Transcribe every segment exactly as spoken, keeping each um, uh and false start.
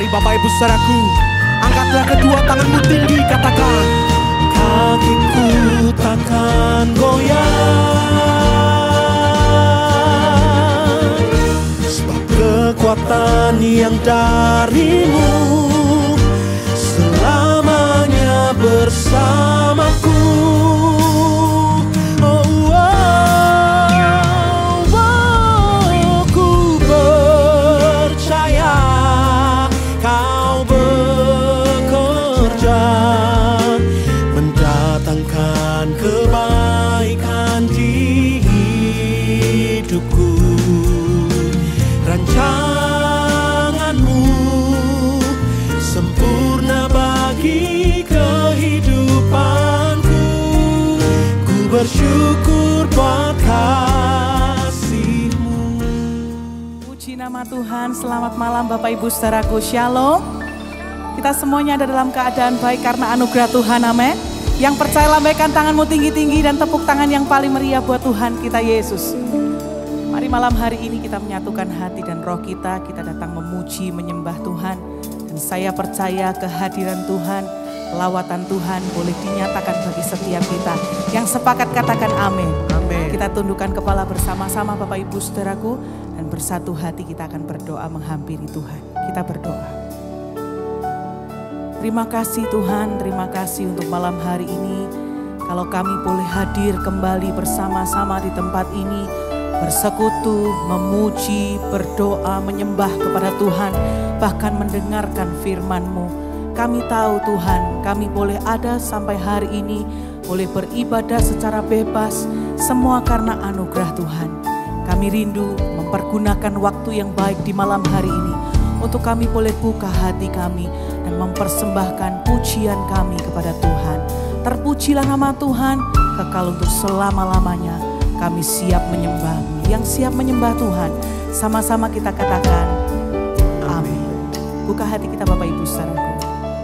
Mari Bapak Ibu saudaraku, angkatlah kedua tanganmu tinggi, katakan, kakiku takkan goyah, sebab kekuatan yang darimu selamanya bersamaku. Oh, oh, oh, ku percaya kau bekerja mendatangkan kebaikan di hidupku. Rancanganmu sempurna bagi kehidupanku. Ku bersyukur buat kasih-Mu. Puji nama Tuhan. Selamat malam Bapak Ibu saudaraku. Shalom. Kita semuanya ada dalam keadaan baik karena anugerah Tuhan. Amin. Yang percaya lambaikan tanganmu tinggi-tinggi dan tepuk tangan yang paling meriah buat Tuhan kita Yesus. Mari malam hari ini kita menyatukan hati dan roh kita. Kita datang memuji, menyembah Tuhan. Dan saya percaya kehadiran Tuhan, lawatan Tuhan boleh dinyatakan bagi setiap kita. Yang sepakat katakan amin. Amin. Kita tundukkan kepala bersama-sama Bapak Ibu saudaraku. Dan bersatu hati kita akan berdoa menghampiri Tuhan. Kita berdoa. Terima kasih Tuhan, terima kasih untuk malam hari ini. Kalau kami boleh hadir kembali bersama-sama di tempat ini, bersekutu, memuji, berdoa, menyembah kepada Tuhan, bahkan mendengarkan firman-Mu. Kami tahu Tuhan, kami boleh ada sampai hari ini, boleh beribadah secara bebas, semua karena anugerah Tuhan. Kami rindu mempergunakan waktu yang baik di malam hari ini, untuk kami boleh buka hati kami dan mempersembahkan pujian kami kepada Tuhan. Terpujilah nama Tuhan, kekal untuk selama-lamanya. Kami siap menyembah-Mu. Yang siap menyembah Tuhan, sama-sama kita katakan amin. Buka hati kita Bapak Ibu saudaraku.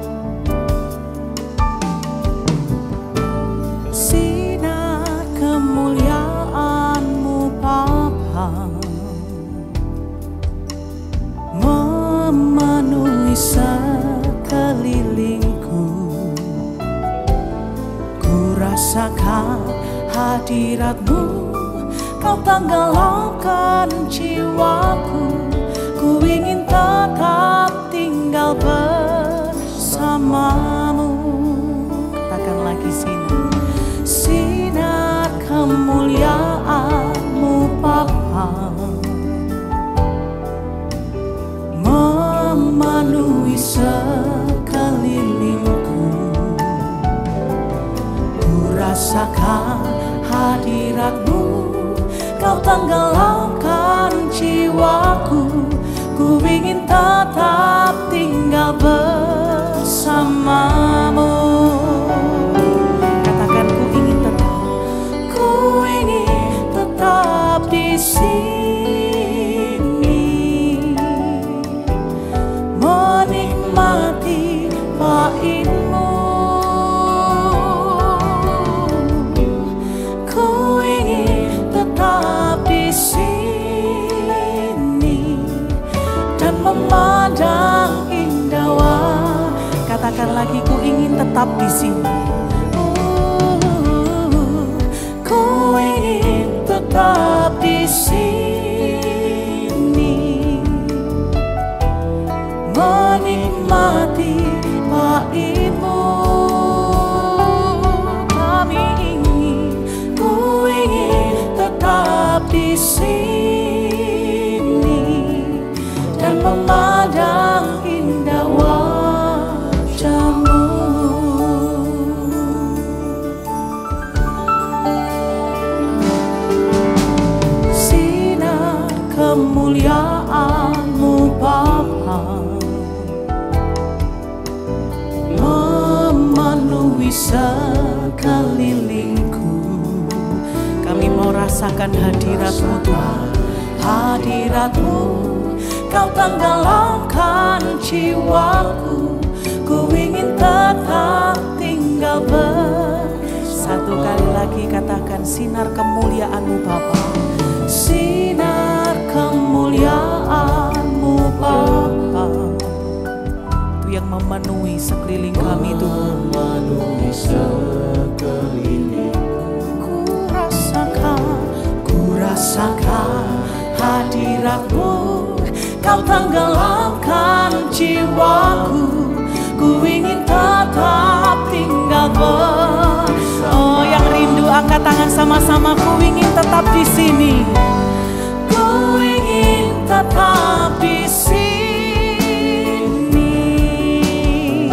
Sinar kemuliaan-Mu Bapa memenuhi sekelilingku. Ku rasakan hadirat-Mu, Kau tanggalkan jiwaku. Ku ingin tetap tinggal bersama-Mu. Katakan lagi sinar, sinar kemuliaan-Mu Bapa memenuhi sekelilingku. Ku rasakan hadirat-Mu, Kau tanggalkan jiwaku. Ku ingin tetap tinggal bersama-Mu. Katakan ku ingin tetap, ku ingin tetap di sini, menikmati bait-Mu. Ku ingin tetap di sini dan memandang indah wajah. Katakan lagi, ku ingin tetap di sini. Uh, ku ingin tetap di sini, menikmati bait-Mu. Kami ingin, ku ingin tetap di sini dan memandang indah wajah-Mu. Sinar kemuliaan-Mu Bapa memenuhi sekelilingku. Kami mau rasakan hadirat-Mu Tuhan, hadirat-Mu. Kau tanggalkan jiwaku. Ku ingin tetap tinggal bersatu. Kali lagi katakan, sinar kemuliaan-Mu Bapa, sinar kemuliaan-Mu Bapa memenuhi sekeliling kami Tuhan. Memenuhi sekeliling. Ku rasakan, ku rasakan hadirat-Mu. Kau tenggelamkan jiwaku. Ku ingin tetap tinggal bersama. Oh, yang rindu angkat tangan sama-sama. Ku ingin tetap di sini. Ku ingin tetap di sini,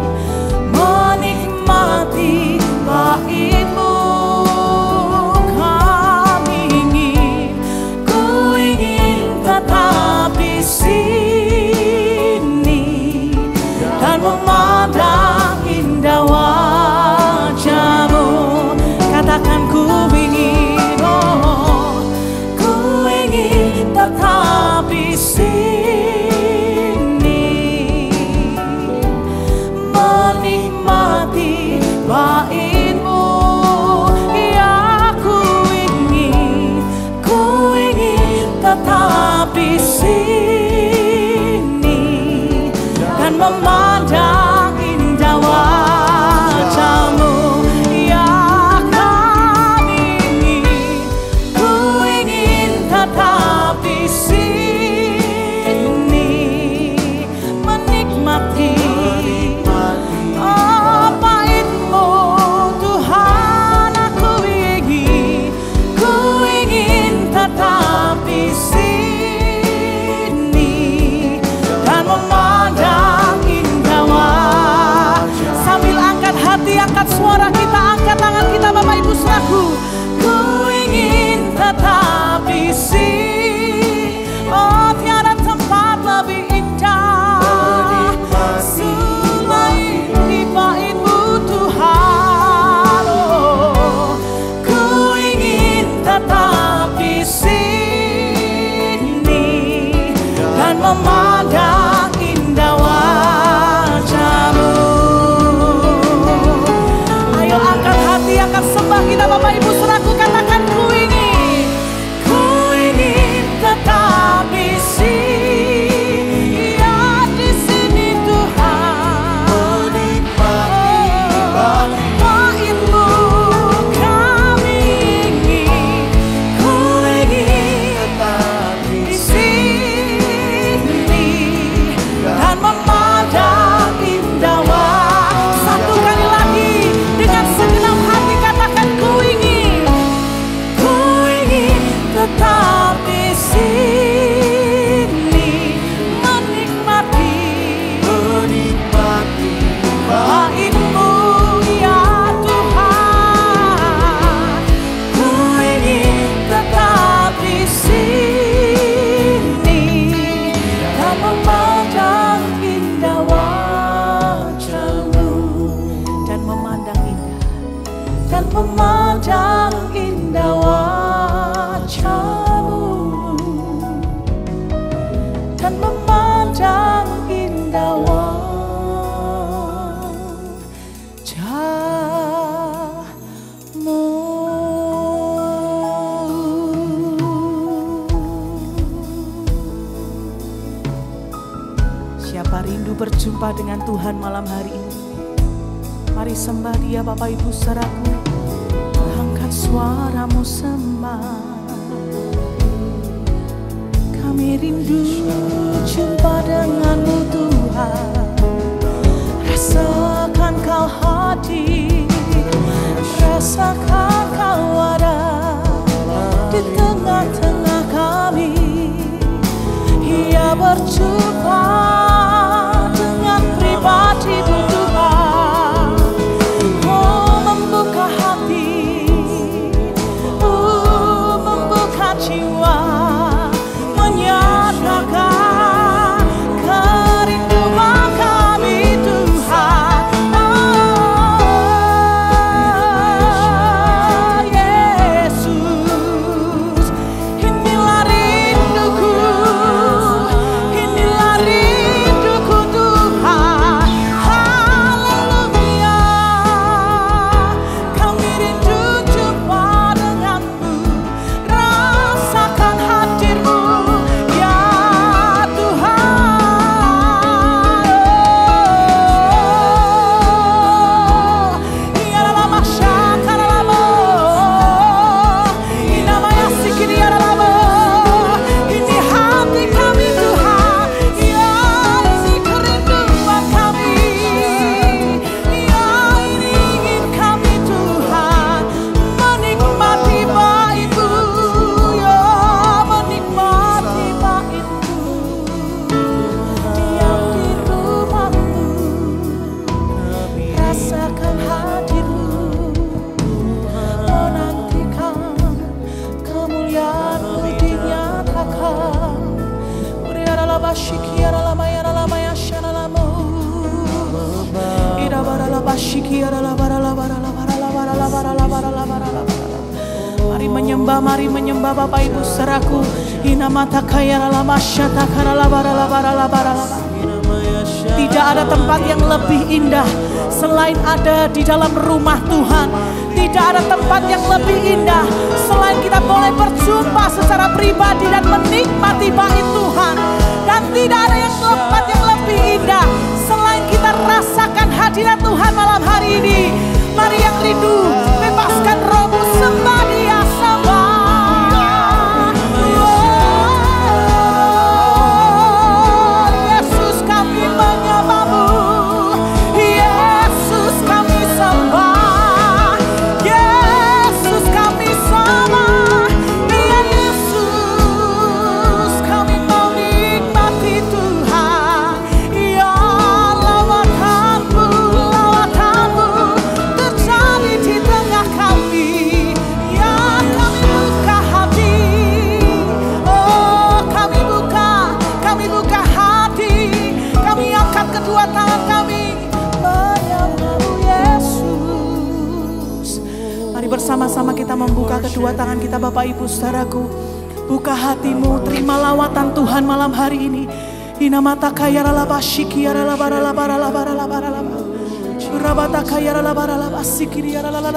menikmati bait-Mu. Kami ingin, ku ingin tetap di sini dan memandang indah wajah-Mu. Katakan ku ingin, oh, ku ingin tetap di sini, menikmati bait-Mu. Ya, ku ingin, ku ingin tetap di sini dan memandang indah wajah-Mu. Ya, kami ingin, ku ingin tetap di sini, menikmati oh, bait-Mu Tuhan. Aku ingin, ku ingin tetap di sini dan memandang indah wajah. Sambil angkat hati, angkat suara kita, angkat tangan kita Bapak Ibu Saudaraku. Ku ingin tetap di sini. Oh, tiada tempat lebih indah selain di bait-Mu Tuhan. Oh, ku ingin tetap di sini dan memandang indah wajah-Mu. Ayo angkat hati, angkat sembah kita Bapak Ibu Saudaraku. Katakan ku ingin, ku ingin tetap di sini. Ya, di sini Tuhan, menikmati bait-Mu. Kami ingin, ku ingin tetap di sini dan memandang indah wajah. Satu kali lagi dengan segenap hati katakan ku ingin, ku ingin tetap di sini, menikmati Menikmati bait-Mu ya Tuhan. Ku ingin tetap di sini dan memandang indah wajah-Mu, dan memandang indah, dan memandang indah wajah-Mu, dan memandang indah wajah-Mu. Siapa rindu berjumpa dengan Tuhan malam hari ini? Mari sembah Dia Bapak Ibu Saudaraku. Angkat suaramu sembah. Kami rindu jumpa denganmu Tuhan. Rasakan Kau hadir, rasakan Kau ada di tengah-tengah kami. Ia berjumpa dengan pribadi-Mu Tuhan. Oh, membuka hati, oh, membuka jiwa, menyatakan kerinduan kami Tuhan. Oh, Yesus, inilah rinduku, inilah menyembah, mari menyembah Bapak Ibu saudaraku. Hinamata kaya lama syata kara labara labara labara labara. Tidak ada tempat yang lebih indah selain ada di dalam rumah Tuhan. Tidak ada tempat yang lebih indah selain kita boleh berjumpa secara pribadi dan menikmati bait Tuhan. Dan tidak ada yang tempat yang lebih indah selain kita rasakan hadirat Tuhan malam hari ini. Mari yang rindu, bebaskan rohmu, sembah Dia, sembah. Bersama-sama kita membuka kedua tangan kita Bapak Ibu saudaraku. Buka hatimu, terima lawatan Tuhan malam hari ini. Hinamata kaya ralaba shiki ralaba ralaba ralaba ralaba ralaba. Surabata kaya ralaba ralaba sikiri ralaba.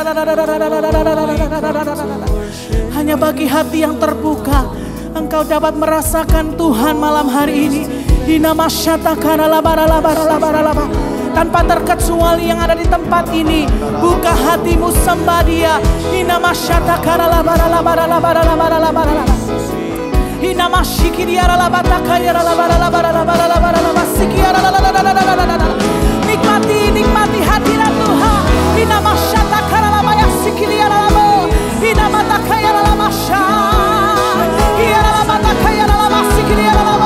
Hanya bagi hati yang terbuka engkau dapat merasakan Tuhan malam hari ini. Hinamasyata karalaba ralaba ralaba ralaba. Tanpa terkecuali yang ada di tempat ini, buka hatimu, sembah Dia. Hinamasyata karalabara labara labara labara labara labara. Hinamasyiki Dia ralabata kaya ralabara labara labara labara labara siki ralabara. Nikmati, nikmati hadirat Tuhan. Hinamasyata karalabaya siki Dia ralabo. Hinamata kaya ralamasya. Dia ralabata kaya ralabas siki Dia ralabo.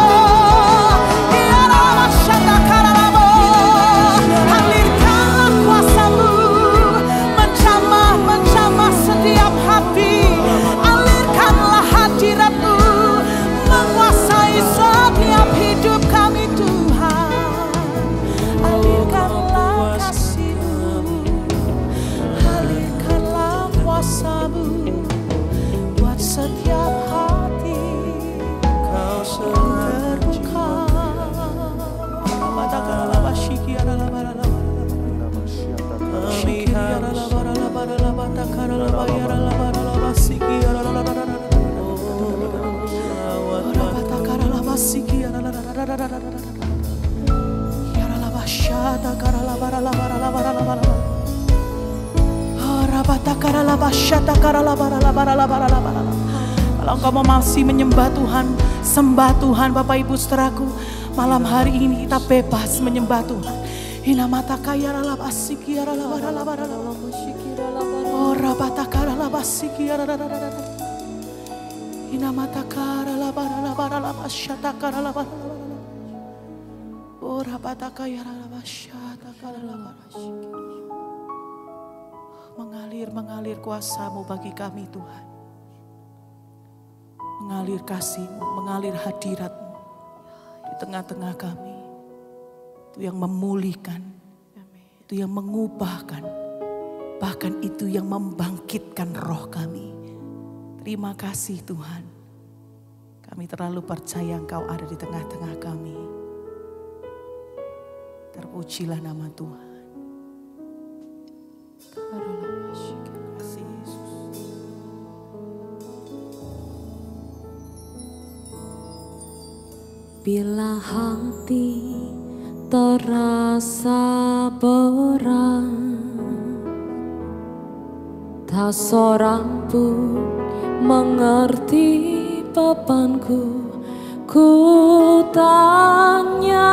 Kalau engkau mau masih menyembah Tuhan, sembah Tuhan Bapak Ibu saudaraku, malam hari ini kita bebas menyembah Tuhan. Hinamata kaya ralaba siki ralaba ralaba ralaba. Oh rabata karalaba siki ralaba. Hinamata karalaba ralaba ralaba syata karalaba. Oh rabata kaya ralaba syata karalaba. Mengalir, mengalir kuasa-Mu bagi kami Tuhan. Mengalir kasih-Mu, mengalir hadirat-Mu di tengah-tengah kami. Itu yang memulihkan, itu yang mengubahkan, bahkan itu yang membangkitkan roh kami. Terima kasih Tuhan. Kami terlalu percaya Engkau ada di tengah-tengah kami. Terpujilah nama Tuhan. Bila hati terasa berat, tak seorang pun mengerti bebanku. Ku tanya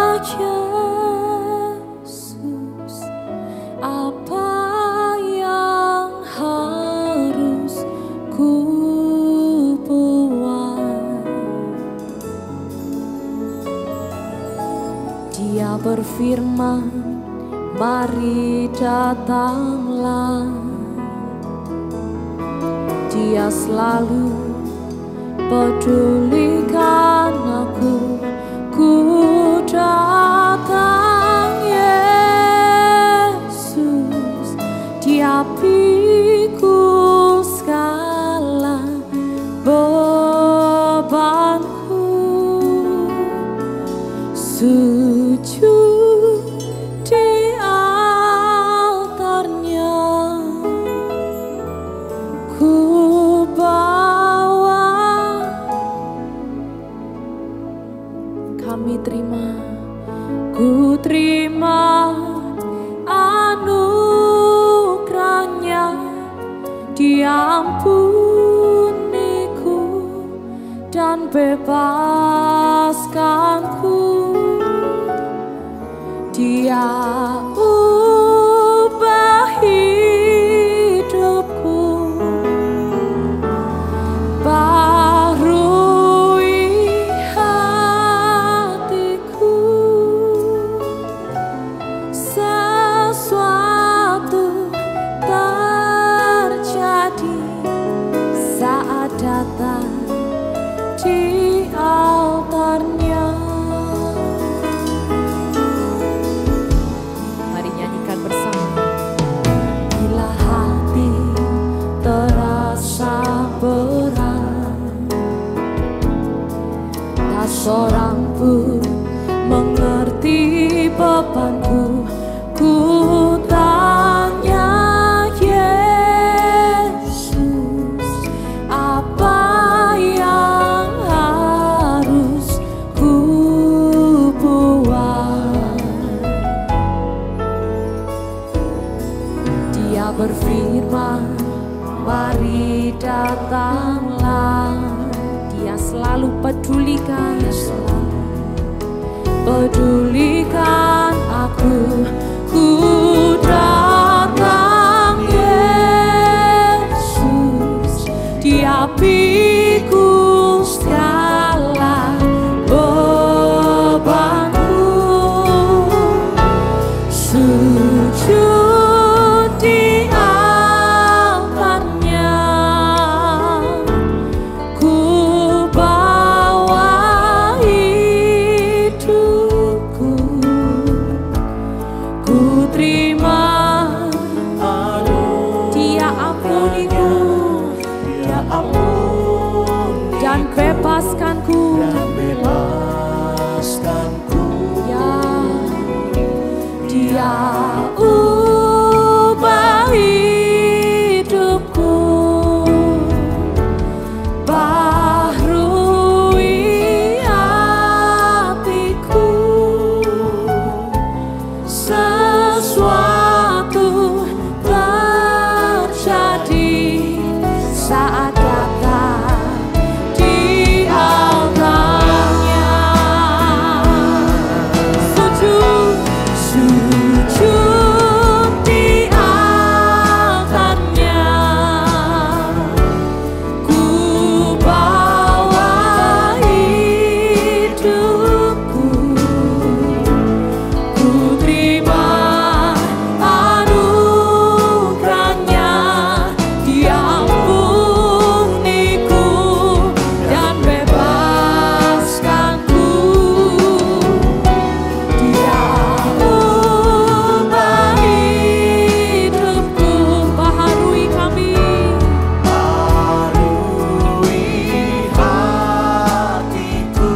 Yesus, apa yang harus ku buat? Dia berfirman, mari datanglah. Dia selalu pedulikan aku. Ku datang Yesus, Dia pikul sekali. diampuniku dan bebaskanku. Dia ubah hidupku, barui hatiku. Sesuatu terjadi saat datang di altarnya. Mari nyanyikan bersama. Bila hati terasa berat, tak seorang pun mengerti bebanku. Ku tanya Yesus, apa yang harus ku buat? Dia berfirman, mari datanglah. Dia selalu pedulikan, pedulikan aku. Ku datang Yesus, Dia pikul segala bebanku. Sujud di altarnya, ku bawa hidupku. Ku terima, Dia ampuniku, Dia ampuni dan bebaskanku. dan bebaskanku. Ya, Dia ubah hidupku, barui hatiku. Sesuatu terjadi saat datang di altarnya. Sujud, sujud di altarnya. Ku bawa hidupku, ku terima anugerahnya. Dia ampuniku dan bebaskanku. Dia ubah hidupku, baharui kami. Barui hatiku.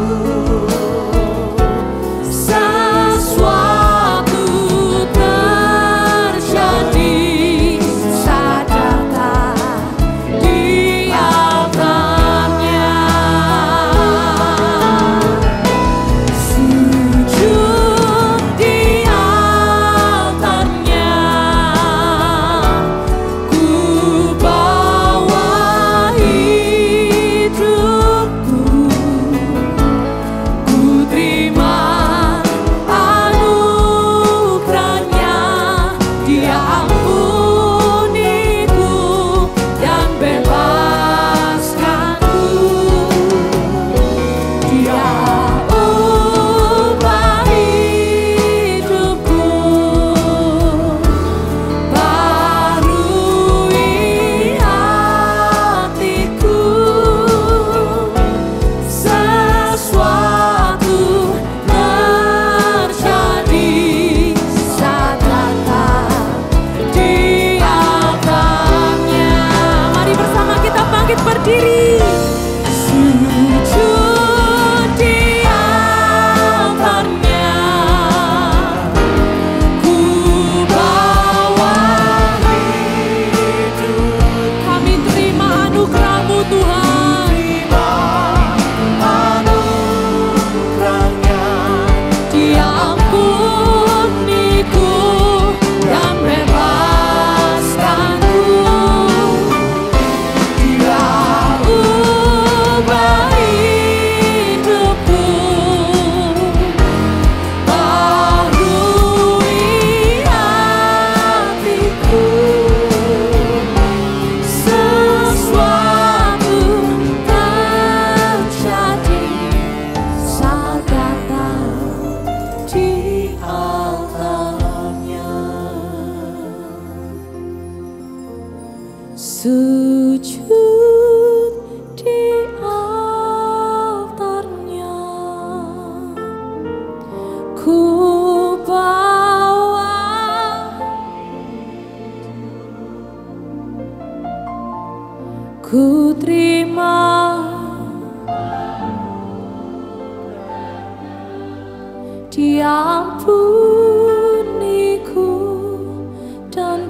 Sesuatu terjadi saat datang di altarnya. Sujud di altarnya, ku bawa hidupku. Ku terima anugerahnya. Dia ampuniku dan bebaskanku. Dia ubah hidupku, barui hatiku. Sesuatu terjadi saat datang di altarnya. Mari bersama kita bangkit berdiri. Sujud di altarnya, ku bawa hidup. Kami terima anugerah-Mu Tuhan. Anugerahnya. Dia ampuniku dan bebaskanku. sujud di altarnya, ku bawa ku terima diampuniku dan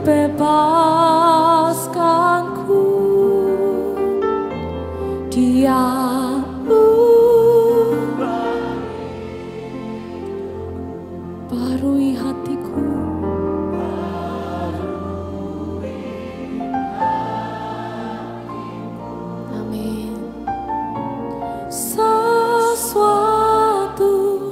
bebaskanku. Dia ubah barui hatiku. Amin. Sesuatu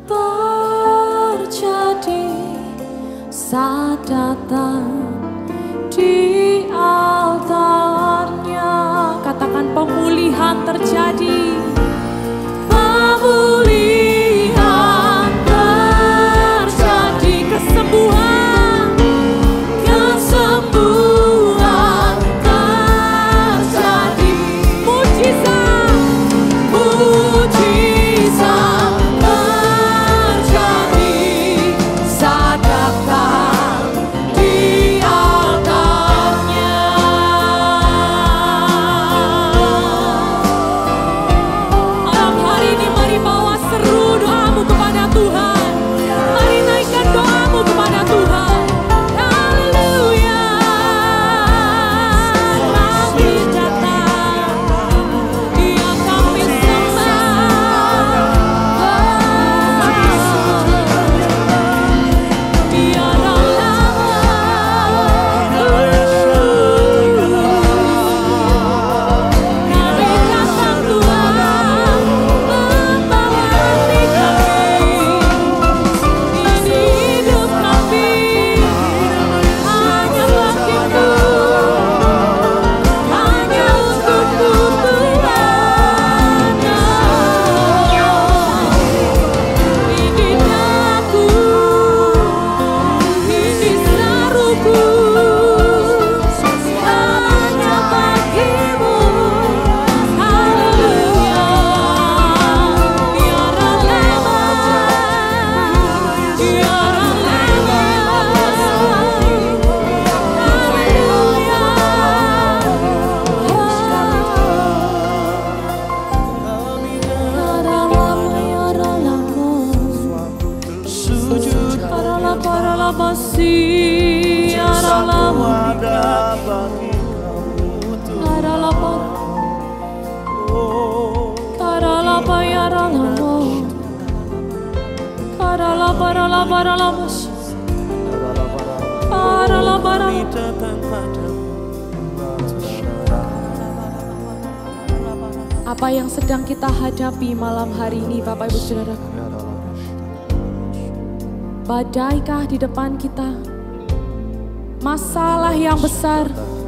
terjadi saat datang di altarnya. Katakan pemulihan terjadi. Pemulihan terjadi, kesembuhan, kesembuhan terjadi, mujizat, mujizat terjadi saat datang di altarnya. Malam hari ini mari bawa seru doamu kepada Tuhan. Mari naikkan doamu kepada Tuhan. Haleluya. Kami datang, Dia kami sembah. Tiada lama kami datang Tuhan, membawa hati kami. Ini hidup kami hanya bagimu, hanya untukmu Tuhan. Ini daku, ini seruku, hanya bagimu. Haleluya. Tiada lama, tiada lama. Haleluya. Tiada lama, tiada lama. Sujud Para la para la basi, tiada lama. ada bagi kamu Tuhan. Para la para, para la para la lama. Para la para la para la basi, para la para la. Datang padamu. Apa yang sedang kita hadapi malam hari ini Bapak Ibu Saudaraku? Badaikah di depan kita? Masalah yang besar?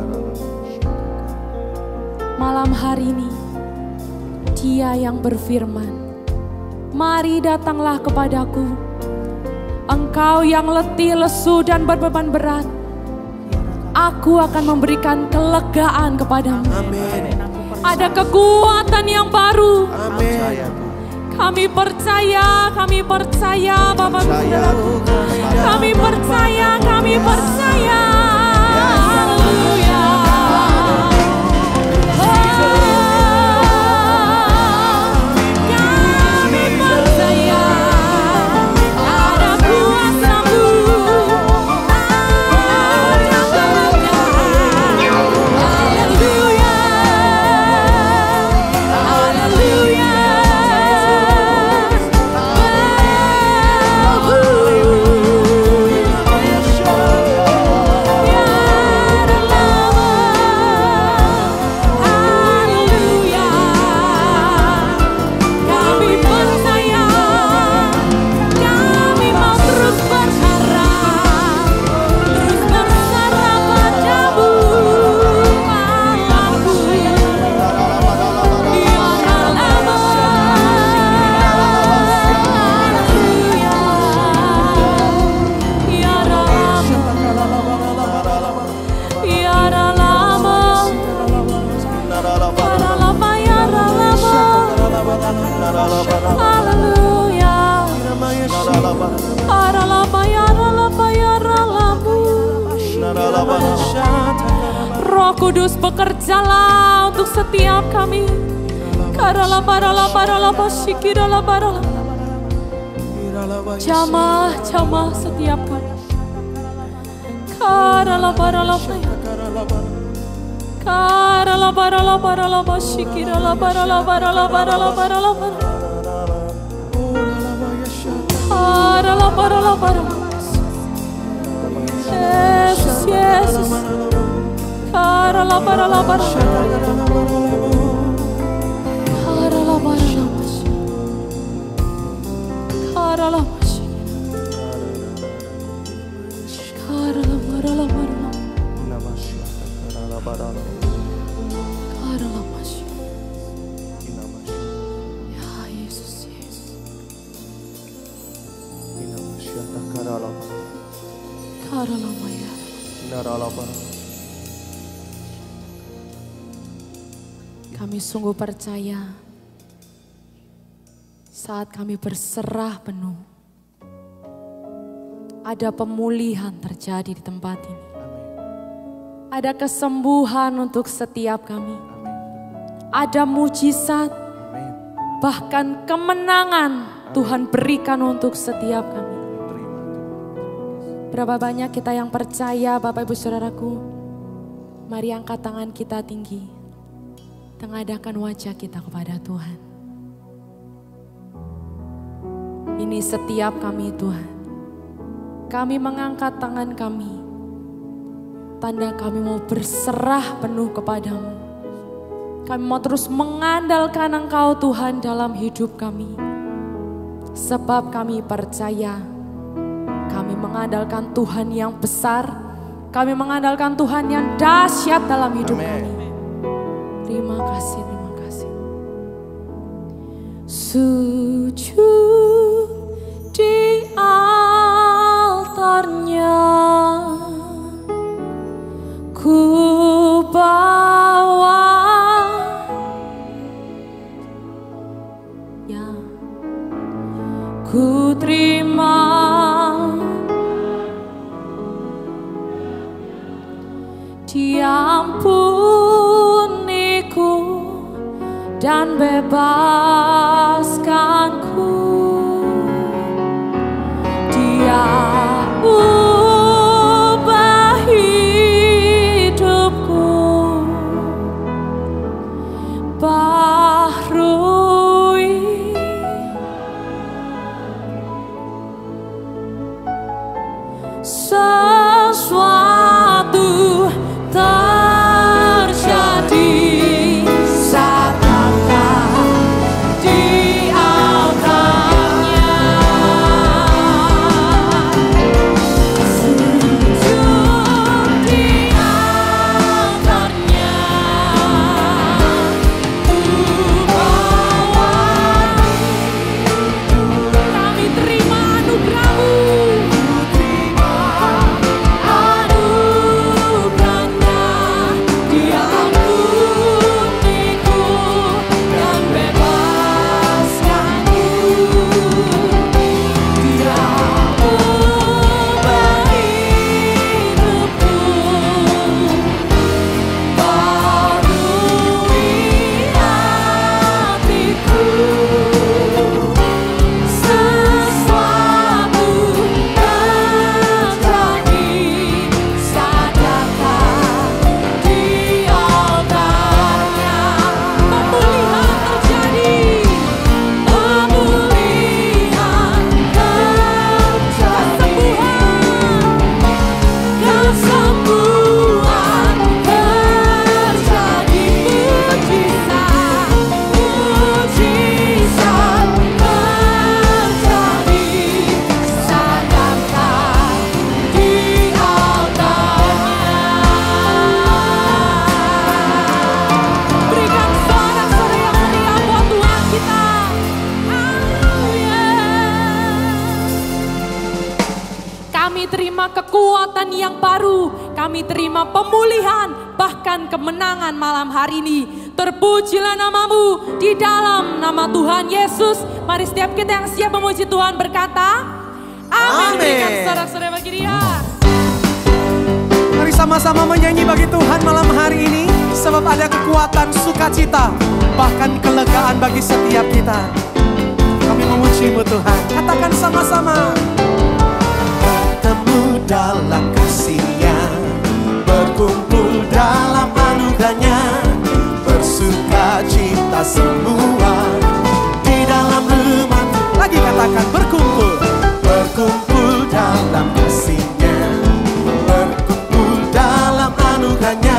Malam hari ini Dia yang berfirman, mari datanglah kepadaku, engkau yang letih, lesu dan berbeban berat. Aku akan memberikan kelegaan kepadamu. Amin. Ada kekuatan yang baru. Amin. Kami percaya, kami percaya Bapak Ibu Percaya, Saudaraku. kami Kami percaya, kami percaya. Haleluya. Kami percaya ada kuasa-Mu, ada kemuliaan. Haleluya. Haleluya. Roh Kudus bekerjalah untuk setiap kami. Jamah, jamah setiap kami. Yesus, Yesus. Karala barala barala. Karala barala masih. Karala masih. Karala barala barala. Karala barala. Karala masih. Ya Yesus, Yesus. Karala barala. Karala maya. Karala barala. Kami sungguh percaya saat kami berserah penuh, ada pemulihan terjadi di tempat ini. Ada kesembuhan untuk setiap kami. Ada mujizat, bahkan kemenangan Tuhan berikan untuk setiap kami. Berapa banyak kita yang percaya, Bapak Ibu Saudaraku? Mari angkat tangan kita tinggi. Tengadakan wajah kita kepada Tuhan. Ini setiap kami Tuhan. Kami mengangkat tangan kami. Tanda kami mau berserah penuh kepadamu. Kami mau terus mengandalkan Engkau Tuhan dalam hidup kami. Sebab kami percaya. Kami mengandalkan Tuhan yang besar. Kami mengandalkan Tuhan yang dahsyat dalam hidup kami. Terima kasih, terima kasih. Sujud di altarnya, ku bawa ya, ku terima diampuniku dan bebaskanku. Dia ubah hidupku, baharui sesuatu terjadi saat angkat di altarnya. Sujud di altarnya, ku bawa kami terima anugerah-Mu. Kekuatan yang baru, kami terima pemulihan, bahkan kemenangan malam hari ini. Terpujilah nama-Mu di dalam nama Tuhan Yesus. Mari setiap kita yang siap memuji Tuhan berkata, amin. Berikan sorak-sorai bagi Dia. Mari Mari sama-sama menyanyi bagi Tuhan malam hari ini, sebab ada kekuatan sukacita, bahkan kelegaan bagi setiap kita. Kami memuji-Mu Tuhan. Katakan sama-sama. Bertemu dalam kasih-Nya, berkumpul dalam anugerah-Nya, bersukacita semua di dalam rumah. Lagi katakan berkumpul, berkumpul dalam kasih-Nya, berkumpul dalam anugerah-Nya,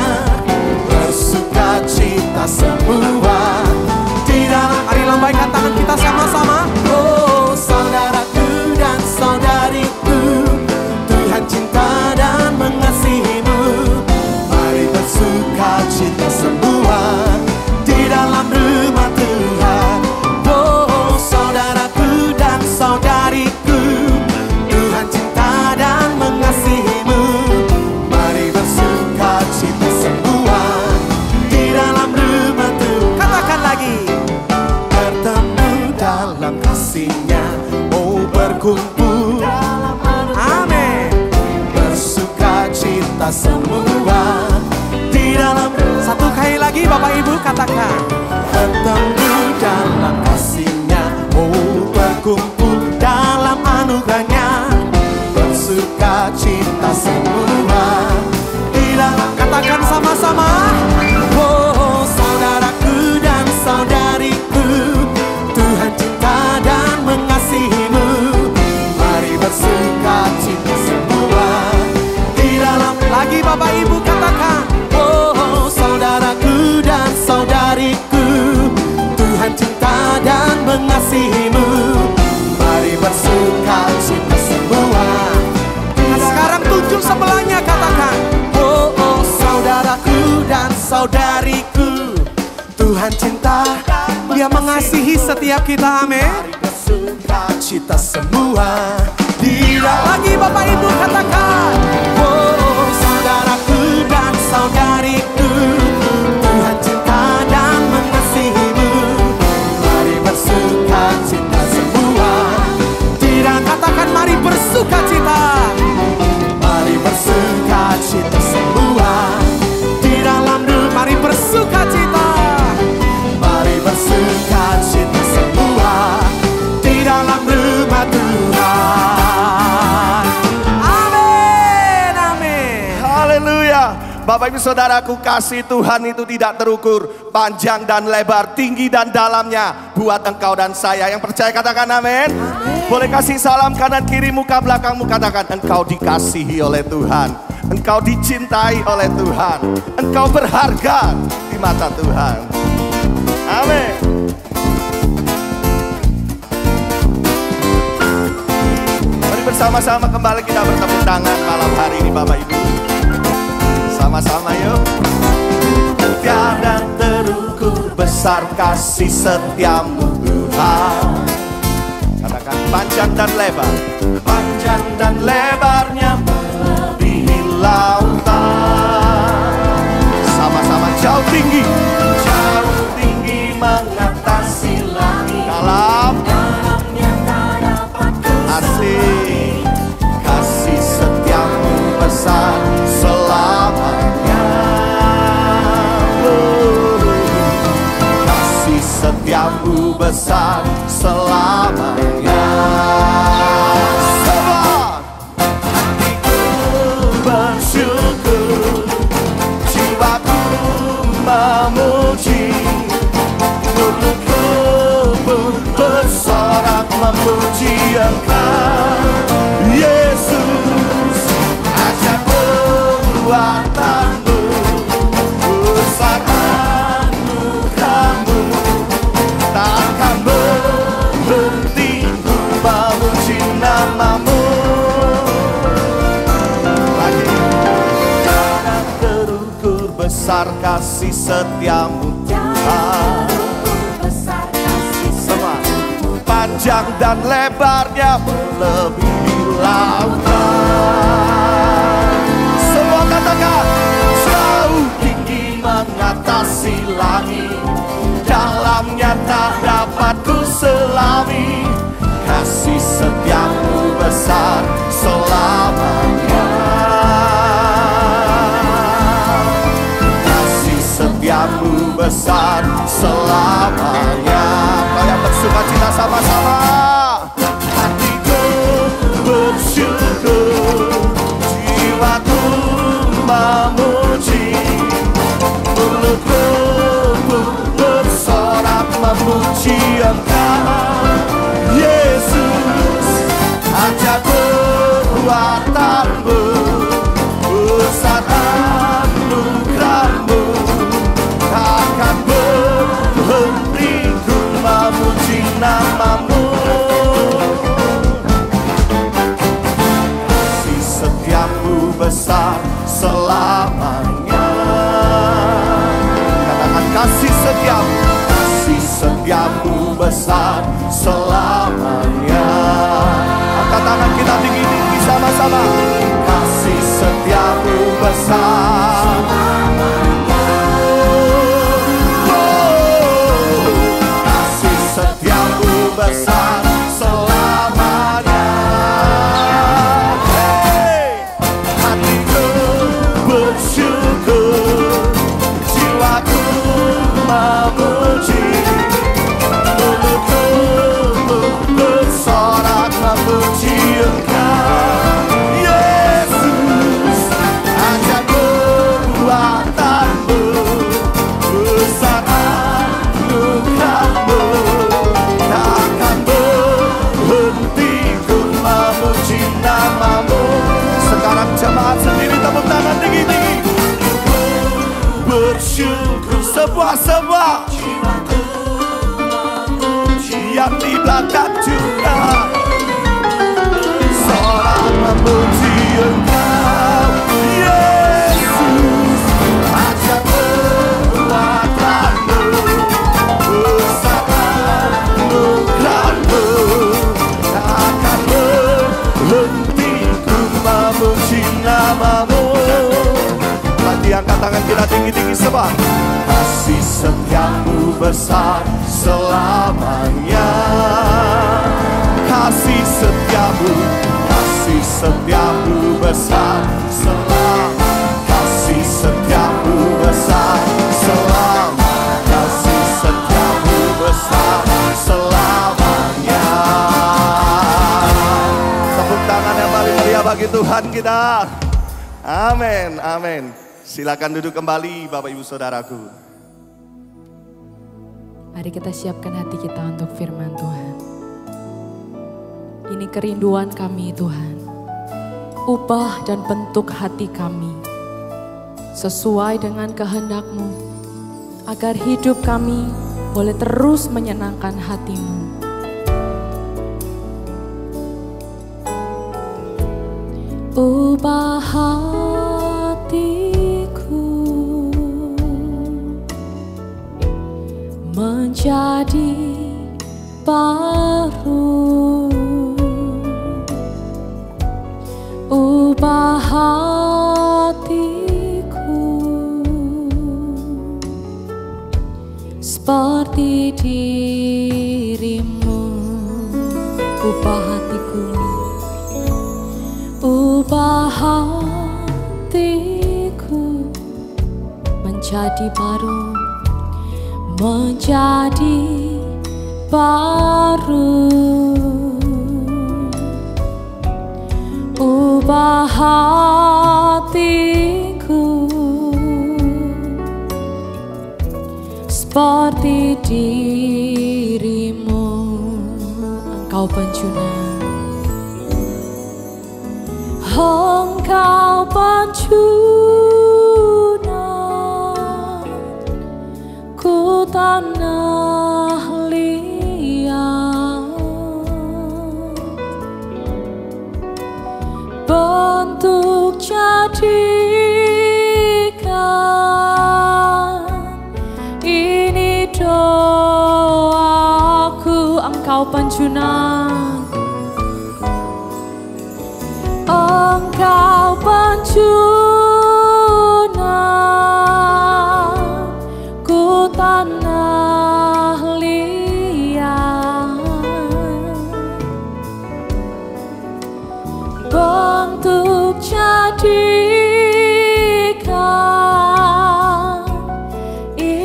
bersukacita semua di dalam. Mari lambaikan tangan kita sama-sama. Oh saudaraku dan saudariku, Tuhan cinta dan mengasihi-Mu. Mari bersukacita semua di dalam rumah Tuhan. Oh saudaraku dan saudariku, Tuhan cinta dan mengasihi-Mu. Mari bersukacita semua di dalam rumah Tuhan. Katakan lagi. Bertemu dalam kasih-Nya, oh berkumpul dalam anugerah. Amin. Bersukacita semua di dalam. Satu kali lagi Bapak Ibu katakan. Bertemu dalam kasih-Nya, oh berkumpul dalam anugerah-Nya, bersukacita semua di dalam. Katakan sama-sama. Oh saudaraku dan saudariku, Tuhan cinta dan mengasihi-Mu. Mari bersukacita semua di dalam. Lagi Bapak Ibu katakan. Oh saudaraku dan saudariku, Tuhan cinta dan mengasihi-Mu. Mari bersukacita semua. Nah, sekarang tunjuk sebelahnya katakan. Oh, oh saudaraku dan saudariku, Tuhan cinta, Dia mengasihi setiap kita. Amin. Mari bersukacita semua. Tidak lagi Bapak Ibu katakan. Oh saudaraku dan saudariku, Tuhan cinta dan mengasihi-Mu. Mari bersukacita semua. Tidak katakan mari bersukacita. Mari bersukacita semua di dalam rumah. Mari bersukacita. Mari bersukacita semua di dalam rumah Tuhan. Amin, amin. Haleluya. Bapak Ibu Saudaraku, kasih Tuhan itu tidak terukur, panjang dan lebar, tinggi dan dalamnya, buat engkau dan saya. Yang percaya katakan amin. Boleh kasih salam kanan kiri, muka belakangmu, katakan engkau dikasihi oleh Tuhan, engkau dicintai oleh Tuhan, engkau berharga di mata Tuhan. Amin. Mari bersama-sama kembali kita bertepuk tangan malam hari ini Bapak Ibu. Sama-sama yuk. Tiada terukur besar kasih setiamu Tuhan. Katakan panjang dan lebar, panjang dan lebarnya melebihi lautan. Sama-sama jauh tinggi, jauh tinggi mengatasi langit. Dalam dalamnya tak dapat asing. Kasih setiamu besar selamanya. Oh, kasih setiamu besar selamanya. Sebab hatiku bersyukur, jiwaku memuji, mulutku pun bersorak memuji Engkau Yesus. Ajar perbuatanmu, besar anugerahmu, takkan berhenti ku memuji namamu. Lagi. Jangan terukur besar kasih setiamu Tuhan. Semua panjang dan lebarnya melebihi lautan. Semua katakan jauh tinggi mengatasi langit, dalamnya tak dapat ku selami. Kasih setiamu besar selamanya. setiamu besar selamanya. Kau yang bersuka cita sama-sama. Hatiku bersyukur, jiwaku memuji, mulutku pun bersorak memuji Engkau Yesus. Ajar perbuatanmu, besar anugerahmu, takkan berhenti ku memuji namamu. Kasih setiamu besar selamanya. Katakan kasih setiamu, kasih setiamu besar selamanya. Angkat tangan kita tinggi-tinggi sama-sama. Kasih setiamu besar selamanya. Oh, kasih setiamu besar selamanya. Hey, hatiku bersyukur, jiwaku memuji, mulutku bersorak memuji Engkau Yesus. Ajar perbuatanmu, besar anugerahmu, takkan berhenti ku memuji namamu. Sekarang jemaat sendiri tepuk tangan tinggi-tinggi. Bersyukur sebuah-sebuah yang di belakang juga sorak memuji Engkau Yesus. Ajar perbuatanmu, besar anugerahmu, takkan berhenti ku memuji namamu. Mari angkat tangan kita tinggi-tinggi sebab kasih setiamu besar selamanya. Kasih setiamu, kasih setiamu besar selamanya. Kasih setiamu besar selamanya. Kasih setiamu besar selamanya. Tepuk tangan yang paling meriah bagi Tuhan kita. Amin, amin. Silakan duduk kembali Bapak Ibu Saudaraku. Mari kita siapkan hati kita untuk firman Tuhan. Ini kerinduan kami Tuhan. Ubah dan bentuk hati kami sesuai dengan kehendak-Mu, agar hidup kami boleh terus menyenangkan hati-Mu. Ubah hatiku menjadi baru, ubah hatiku seperti dirimu. Ubah hatiku, ubah hatiku menjadi baru, menjadi baru. Ubah hatiku seperti dirimu. Engkau penjunan, Engkau penjunan ku tanah liat, bentuk jadikan ini doaku. Engkau penjunan, Engkau penjunan ku tanah liat, bentuk jadikan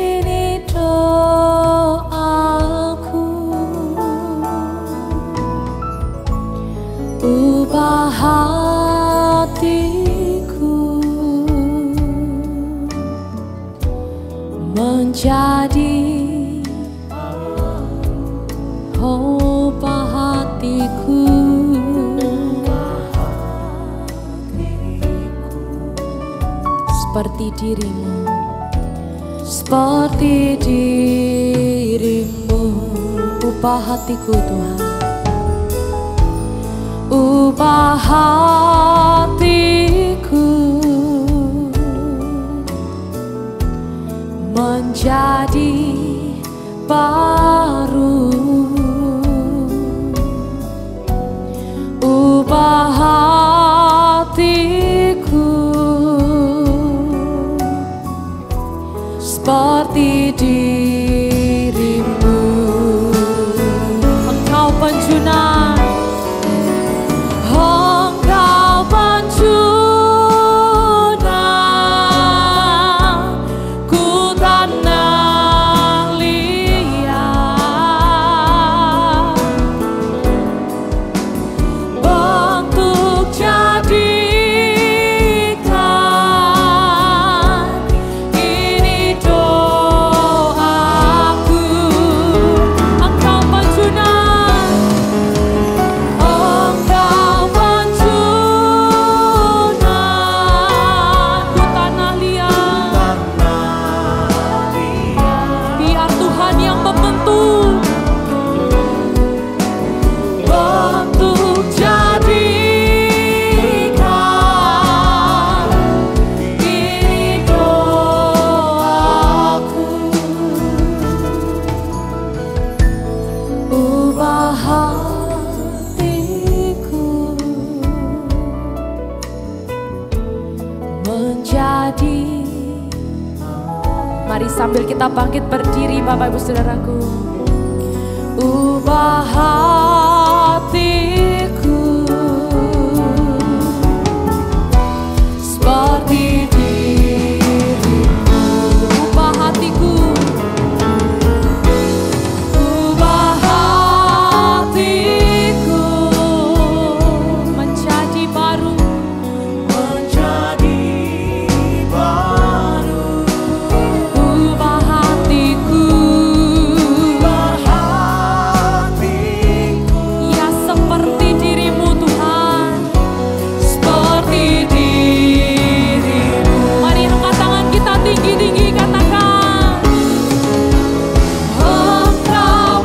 menjadi upah hatiku, seperti dirimu, seperti dirimu, upah hatiku Tuhan, upah hatiku menjadi baru, upah hatiku seperti dirimu. Engkau penjunan, Engkau penjunan, ku tanah liat, bentuk jadikan ini doaku. Engkau penjunan, Engkau penjunan, ku tanah liat, biar Tuhan yang membentuk, bentuk jadikan ini doaku. Ubah hatiku menjadi. Mari sambil kita bangkit berdiri Bapak Ibu Saudaraku. Ubah hatiku seperti dirimu, ubah hatiku, ubah hatiku menjadi baru, menjadi baru, ubah hatiku, ubah hatiku, ya seperti dirimu Tuhan, seperti dirimu. Mari angkat tangan kita tinggi-tinggi, katakan, Engkau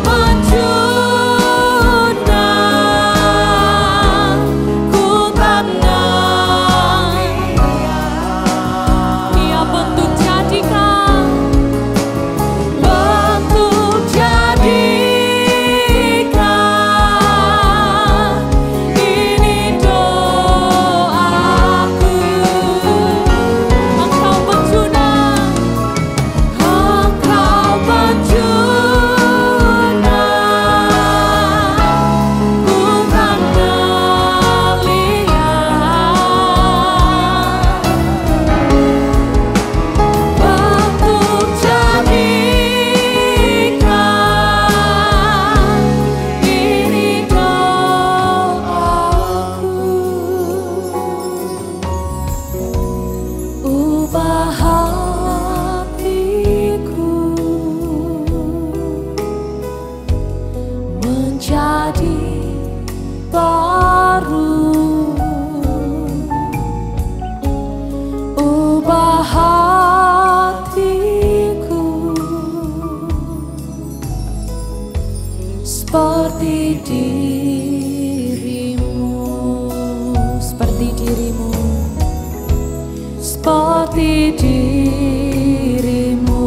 penjunan, ku tanah liat, ia bentuk jadikan, bentuk jadikan ini doaku. Engkau penjunan, Engkau penjunan, ku tanah liat, bentuk jadikan ini doaku. Ubah hatiku menjadi baru, ubah hatiku seperti dirimu, seperti dirimu, seperti dirimu,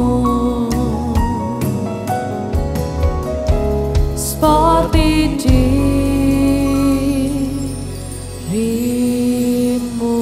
seperti dirimu.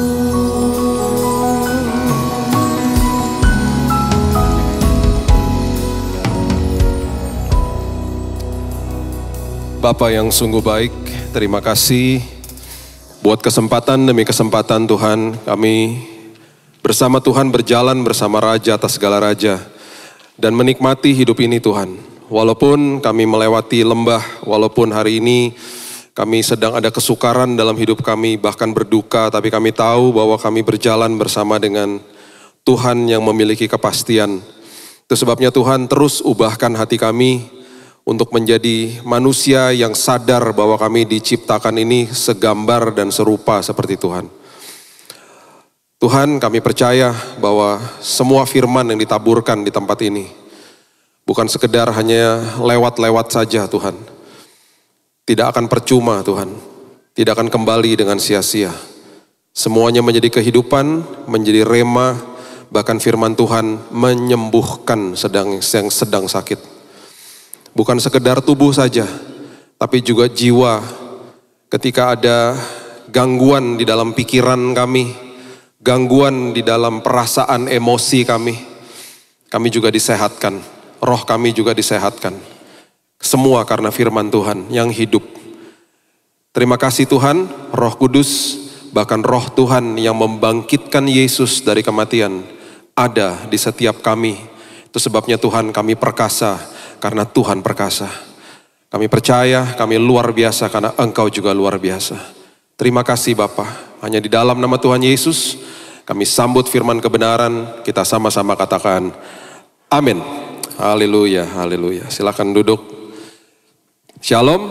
Bapa yang sungguh baik, terima kasih buat kesempatan demi kesempatan Tuhan kami bersama Tuhan berjalan bersama Raja atas segala Raja dan menikmati hidup ini Tuhan. Walaupun kami melewati lembah, walaupun hari ini kami sedang ada kesukaran dalam hidup kami, bahkan berduka, tapi kami tahu bahwa kami berjalan bersama dengan Tuhan yang memiliki kepastian. Itu sebabnya Tuhan terus ubahkan hati kami untuk menjadi manusia yang sadar bahwa kami diciptakan ini segambar dan serupa seperti Tuhan. Tuhan, kami percaya bahwa semua firman yang ditaburkan di tempat ini bukan sekedar hanya lewat-lewat saja Tuhan. Tidak akan percuma Tuhan, tidak akan kembali dengan sia-sia. Semuanya menjadi kehidupan, menjadi rema, bahkan firman Tuhan menyembuhkan sedang yang sedang sakit. Bukan sekedar tubuh saja, tapi juga jiwa. Ketika ada gangguan di dalam pikiran kami, gangguan di dalam perasaan emosi kami, kami juga disehatkan. Roh kami juga disehatkan. Semua karena firman Tuhan yang hidup. Terima kasih Tuhan, Roh Kudus, bahkan Roh Tuhan yang membangkitkan Yesus dari kematian ada di setiap kami. Itu sebabnya Tuhan kami perkasa karena Tuhan perkasa. Kami percaya kami luar biasa karena Engkau juga luar biasa. Terima kasih Bapa. Hanya di dalam nama Tuhan Yesus kami sambut firman kebenaran. Kita sama-sama katakan amin. Haleluya, haleluya. Silakan duduk. Shalom.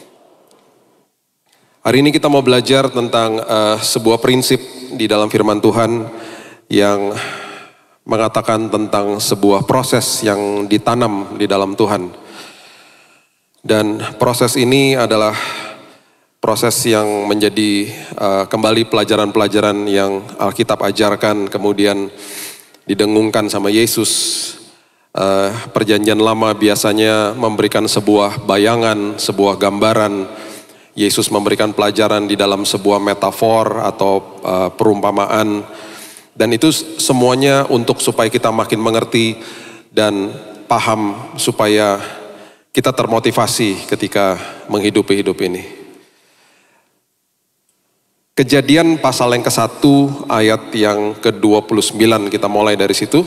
Hari ini kita mau belajar tentang uh, sebuah prinsip di dalam firman Tuhan yang mengatakan tentang sebuah proses yang ditanam di dalam Tuhan. Dan proses ini adalah proses yang menjadi uh, kembali pelajaran-pelajaran yang Alkitab ajarkan, kemudian didengungkan sama Yesus. Uh, perjanjian lama biasanya memberikan sebuah bayangan, sebuah gambaran. Yesus memberikan pelajaran di dalam sebuah metafor atau uh, perumpamaan. Dan itu semuanya untuk supaya kita makin mengerti dan paham supaya kita termotivasi ketika menghidupi hidup ini. Kejadian pasal yang ke satu ayat yang ke dua puluh sembilan, kita mulai dari situ.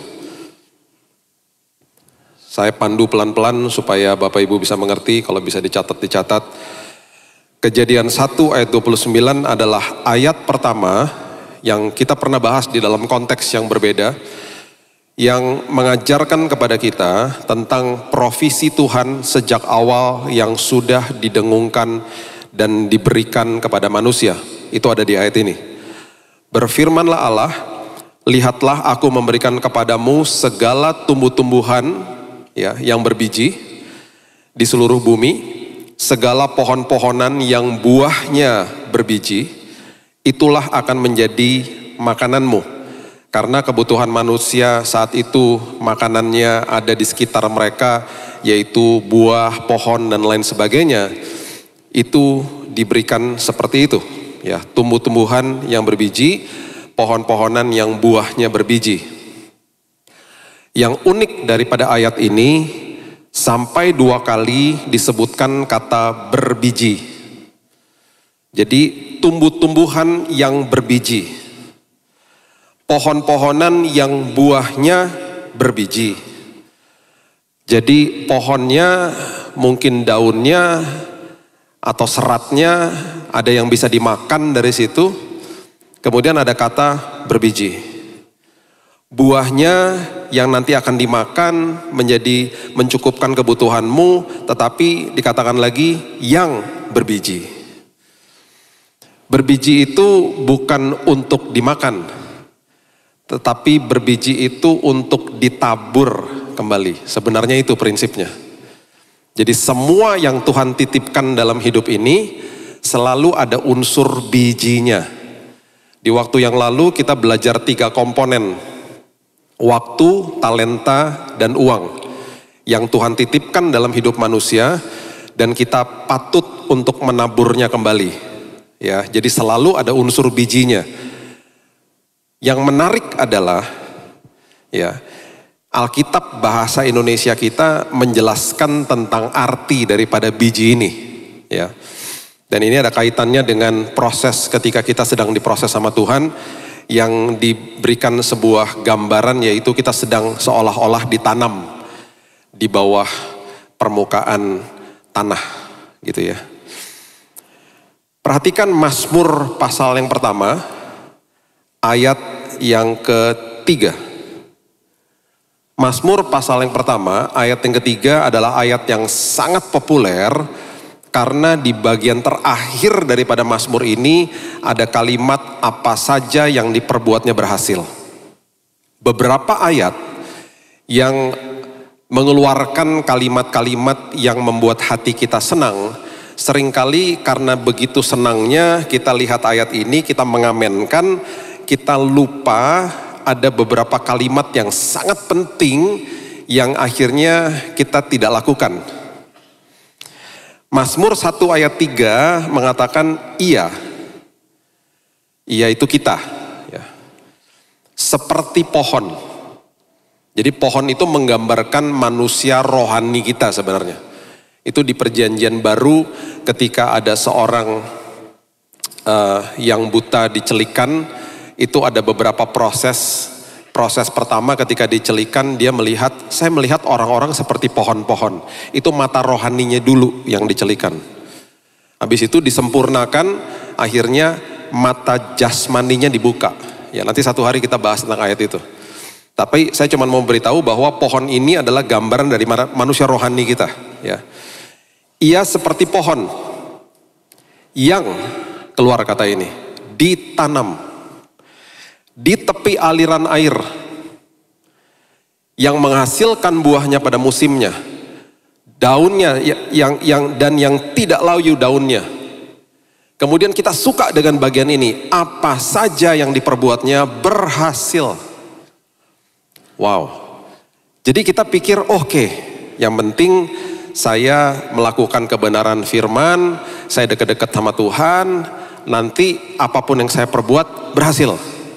Saya pandu pelan-pelan supaya Bapak Ibu bisa mengerti, kalau bisa dicatat-dicatat. Kejadian satu ayat dua puluh sembilan adalah ayat pertama yang kita pernah bahas di dalam konteks yang berbeda, yang mengajarkan kepada kita tentang provisi Tuhan sejak awal yang sudah didengungkan dan diberikan kepada manusia. Itu ada di ayat ini. Berfirmanlah Allah, lihatlah aku memberikan kepadamu segala tumbuh-tumbuhan ya, yang berbiji di seluruh bumi, segala pohon-pohonan yang buahnya berbiji, itulah akan menjadi makananmu. Karena kebutuhan manusia saat itu makanannya ada di sekitar mereka, yaitu buah, pohon dan lain sebagainya. Itu diberikan seperti itu, ya, tumbuh-tumbuhan yang berbiji, pohon-pohonan yang buahnya berbiji. Yang unik daripada ayat ini, sampai dua kali disebutkan kata berbiji. Jadi tumbuh-tumbuhan yang berbiji, pohon-pohonan yang buahnya berbiji. Jadi pohonnya mungkin daunnya atau seratnya ada yang bisa dimakan dari situ. Kemudian ada kata berbiji. Buahnya yang nanti akan dimakan menjadi mencukupkan kebutuhanmu, tetapi dikatakan lagi yang berbiji. Berbiji itu bukan untuk dimakan, tetapi berbiji itu untuk ditabur kembali. Sebenarnya itu prinsipnya. Jadi semua yang Tuhan titipkan dalam hidup ini selalu ada unsur bijinya. Di waktu yang lalu kita belajar tiga komponen. Waktu, talenta, dan uang. Yang Tuhan titipkan dalam hidup manusia dan kita patut untuk menaburnya kembali. Ya, jadi selalu ada unsur bijinya. Yang menarik adalah, ya, Alkitab bahasa Indonesia kita menjelaskan tentang arti daripada biji ini, ya. Dan ini ada kaitannya dengan proses ketika kita sedang diproses sama Tuhan, yang diberikan sebuah gambaran, yaitu kita sedang seolah-olah ditanam di bawah permukaan tanah, gitu ya. Perhatikan Mazmur pasal yang pertama, ayat yang ketiga. Mazmur pasal yang pertama, ayat yang ketiga adalah ayat yang sangat populer karena di bagian terakhir daripada Mazmur ini ada kalimat apa saja yang diperbuatnya berhasil. Beberapa ayat yang mengeluarkan kalimat-kalimat yang membuat hati kita senang, seringkali karena begitu senangnya kita lihat ayat ini, kita mengamenkan, kita lupa ada beberapa kalimat yang sangat penting yang akhirnya kita tidak lakukan. Mazmur satu ayat tiga mengatakan iya. Iya itu kita. Ya. Seperti pohon. Jadi pohon itu menggambarkan manusia rohani kita sebenarnya. Itu di perjanjian baru ketika ada seorang uh, yang buta dicelikan, itu ada beberapa proses. Proses pertama ketika dicelikan dia melihat, saya melihat orang-orang seperti pohon-pohon. Itu mata rohaninya dulu yang dicelikan. Habis itu disempurnakan, akhirnya mata jasmaninya dibuka. Ya nanti satu hari kita bahas tentang ayat itu. Tapi saya cuma mau beritahu bahwa pohon ini adalah gambaran dari manusia rohani kita. Ya. Ia seperti pohon yang, keluar kata ini, ditanam di tepi aliran air yang menghasilkan buahnya pada musimnya, daunnya yang yang dan yang tidak layu daunnya. Kemudian kita suka dengan bagian ini, apa saja yang diperbuatnya berhasil. Wow. Jadi kita pikir oke, okay, yang penting saya melakukan kebenaran firman, saya dekat-dekat sama Tuhan, nanti apapun yang saya perbuat berhasil.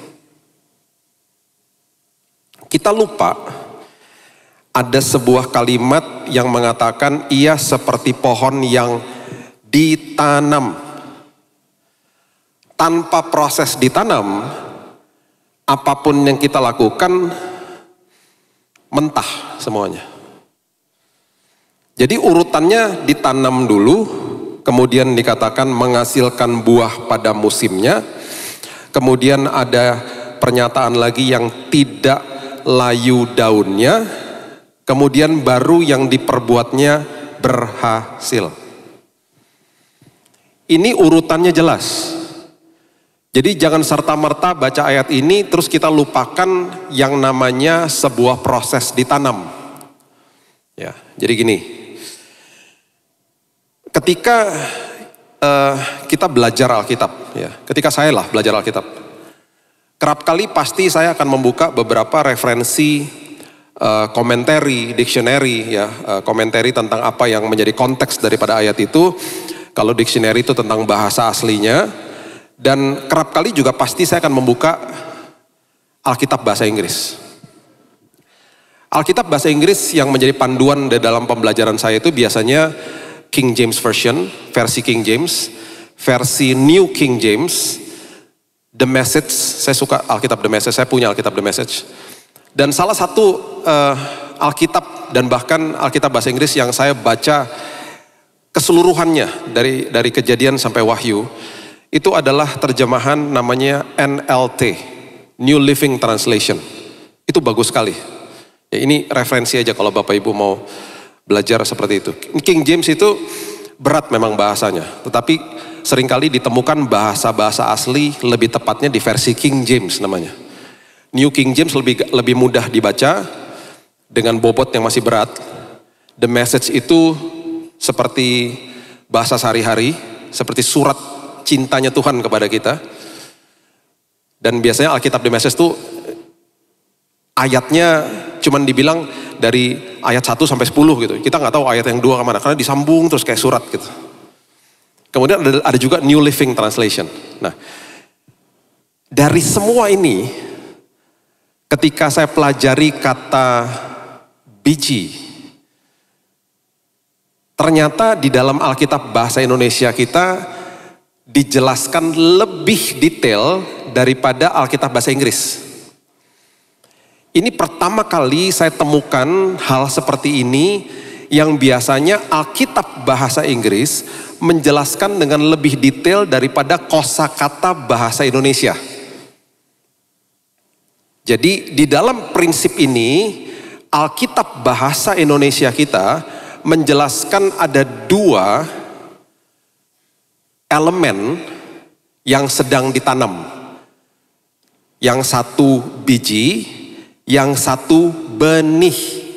Kita lupa ada sebuah kalimat yang mengatakan ia seperti pohon yang ditanam. Tanpa proses ditanam, apapun yang kita lakukan mentah semuanya. Jadi urutannya ditanam dulu, kemudian dikatakan menghasilkan buah pada musimnya, kemudian ada pernyataan lagi yang tidak layu daunnya, kemudian baru yang diperbuatnya berhasil. Ini urutannya jelas. Jadi jangan serta-merta baca ayat ini terus kita lupakan yang namanya sebuah proses ditanam. Ya, jadi gini. Ketika uh, kita belajar Alkitab, ya, ketika saya lah belajar Alkitab, kerap kali pasti saya akan membuka beberapa referensi, uh, komentari, dictionary, ya, uh, komentari tentang apa yang menjadi konteks daripada ayat itu. Kalau dictionary itu tentang bahasa aslinya, dan kerap kali juga pasti saya akan membuka Alkitab bahasa Inggris. Alkitab bahasa Inggris yang menjadi panduan di dalam pembelajaran saya itu biasanya King James Version, versi King James, versi New King James, The Message. Saya suka Alkitab The Message, saya punya Alkitab The Message. Dan salah satu uh, Alkitab dan bahkan Alkitab bahasa Inggris yang saya baca keseluruhannya dari dari Kejadian sampai Wahyu, itu adalah terjemahan namanya N L T, New Living Translation. Itu bagus sekali. Ya, ini referensi aja kalau Bapak Ibu mau belajar seperti itu. King James itu berat memang bahasanya, tetapi seringkali ditemukan bahasa-bahasa asli lebih tepatnya di versi King James namanya. New King James lebih lebih mudah dibaca dengan bobot yang masih berat. The Message itu seperti bahasa sehari-hari, seperti surat cintanya Tuhan kepada kita. Dan biasanya Alkitab The Message itu ayatnya cuman dibilang dari ayat satu sampai sepuluh gitu. Kita nggak tahu ayat yang dua kemana, karena disambung terus kayak surat gitu. Kemudian ada, ada juga New Living Translation. Nah, dari semua ini, ketika saya pelajari kata biji, ternyata di dalam Alkitab bahasa Indonesia kita dijelaskan lebih detail daripada Alkitab bahasa Inggris. Ini pertama kali saya temukan hal seperti ini yang biasanya Alkitab bahasa Inggris menjelaskan dengan lebih detail daripada kosakata bahasa Indonesia. Jadi di dalam prinsip ini Alkitab bahasa Indonesia kita menjelaskan ada dua elemen yang sedang ditanam. Yang satu biji, yang satu benih.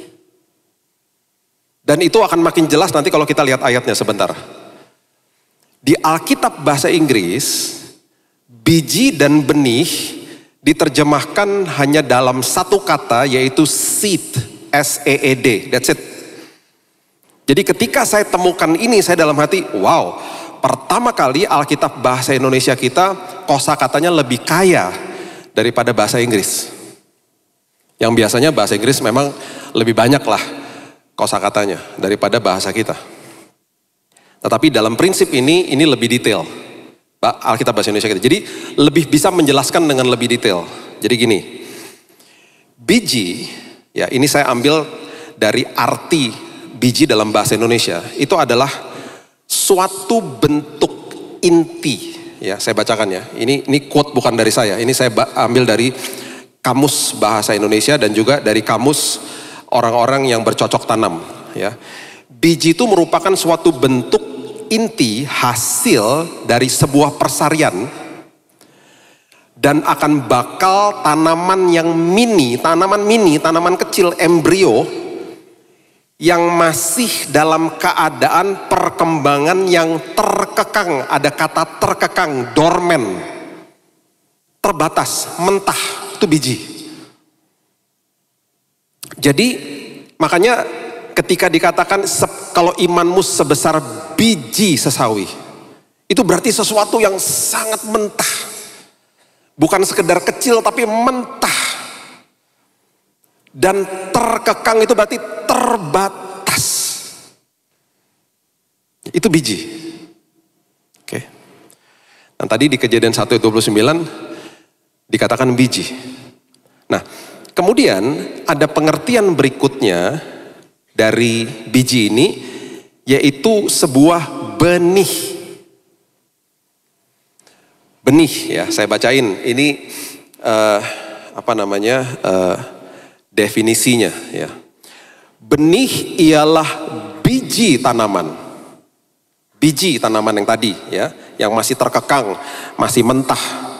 Dan itu akan makin jelas nanti kalau kita lihat ayatnya sebentar. Di Alkitab bahasa Inggris, biji dan benih diterjemahkan hanya dalam satu kata, yaitu seed, S E E D, that's it. Jadi ketika saya temukan ini, saya dalam hati, wow, pertama kali Alkitab bahasa Indonesia kita kosakatanya lebih kaya daripada bahasa Inggris. Yang biasanya bahasa Inggris memang lebih banyak lah kosakatanya daripada bahasa kita. Tetapi dalam prinsip ini, ini lebih detail. Alkitab bahasa Indonesia kita. Jadi lebih bisa menjelaskan dengan lebih detail. Jadi gini, biji, ya ini saya ambil dari arti biji dalam bahasa Indonesia. Itu adalah suatu bentuk inti. Ya, saya bacakan ya. Ini ini quote bukan dari saya. Ini saya ambil dari kamus bahasa Indonesia dan juga dari kamus orang-orang yang bercocok tanam. Ya, biji itu merupakan suatu bentuk inti hasil dari sebuah persarian dan akan bakal tanaman yang mini, tanaman mini, tanaman kecil, embrio yang masih dalam keadaan perkembangan yang terkekang. Ada kata terkekang, dorman, terbatas, mentah, itu biji. Jadi makanya ketika dikatakan kalau imanmu sebesar biji sesawi, itu berarti sesuatu yang sangat mentah. Bukan sekedar kecil tapi mentah. Dan terkekang itu berarti terbatas. Itu biji. Oke. Dan tadi di Kejadian satu ayat dua puluh sembilan dikatakan biji. Nah, kemudian ada pengertian berikutnya dari biji ini, yaitu sebuah benih. Benih ya, saya bacain. Ini uh, apa namanya uh, definisinya ya. Benih ialah biji tanaman. Biji tanaman yang tadi ya, yang masih terkekang, masih mentah.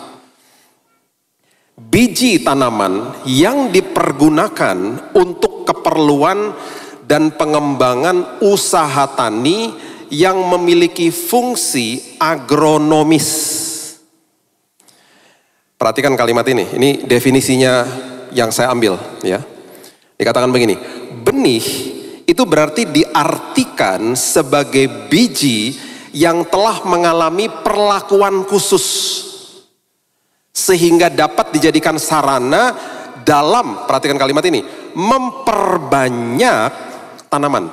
Biji tanaman yang dipergunakan untuk keperluan dan pengembangan usaha tani yang memiliki fungsi agronomis. Perhatikan kalimat ini, ini definisinya yang saya ambil ya. Dikatakan begini, benih itu berarti diartikan sebagai biji yang telah mengalami perlakuan khusus sehingga dapat dijadikan sarana dalam, perhatikan kalimat ini, memperbanyak tanaman.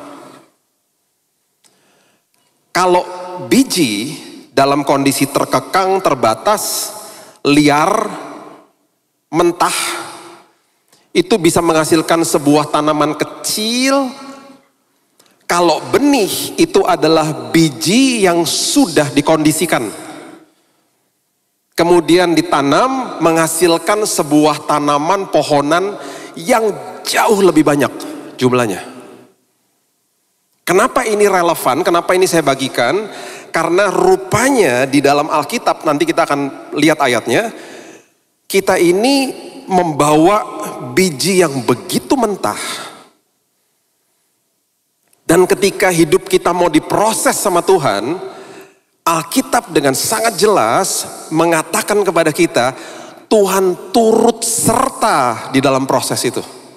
Kalau biji dalam kondisi terkekang, terbatas, liar, mentah, itu bisa menghasilkan sebuah tanaman kecil. Kalau benih itu adalah biji yang sudah dikondisikan, kemudian ditanam, menghasilkan sebuah tanaman pohonan yang jauh lebih banyak jumlahnya. Kenapa ini relevan? Kenapa ini saya bagikan? Karena rupanya di dalam Alkitab, nanti kita akan lihat ayatnya, kita ini membawa biji yang begitu mentah. Dan ketika hidup kita mau diproses sama Tuhan, Alkitab dengan sangat jelas mengatakan kepada kita, Tuhan turut serta di dalam proses itu.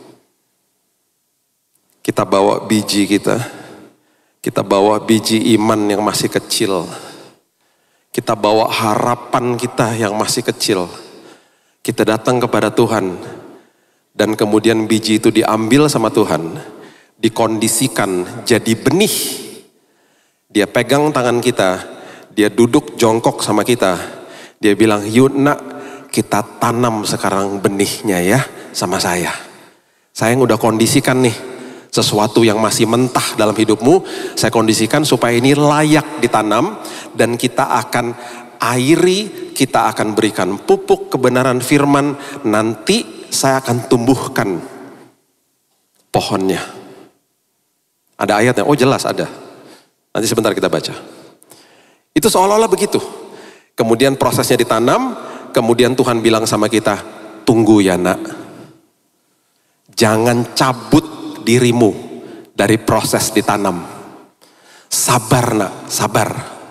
Kita bawa biji kita, kita bawa biji iman yang masih kecil, kita bawa harapan kita yang masih kecil. Kita datang kepada Tuhan, dan kemudian biji itu diambil sama Tuhan, dikondisikan jadi benih. Dia pegang tangan kita, dia duduk jongkok sama kita, dia bilang, yuk nak, kita tanam sekarang benihnya ya sama saya. Saya yang udah kondisikan nih, sesuatu yang masih mentah dalam hidupmu, saya kondisikan supaya ini layak ditanam, dan kita akan airi, kita akan berikan pupuk kebenaran firman, nanti saya akan tumbuhkan pohonnya. Ada ayatnya, oh jelas ada. Nanti sebentar kita baca. Itu seolah-olah begitu. Kemudian prosesnya ditanam, kemudian Tuhan bilang sama kita, tunggu ya nak. Jangan cabut dirimu dari proses ditanam. Sabar nak, sabar.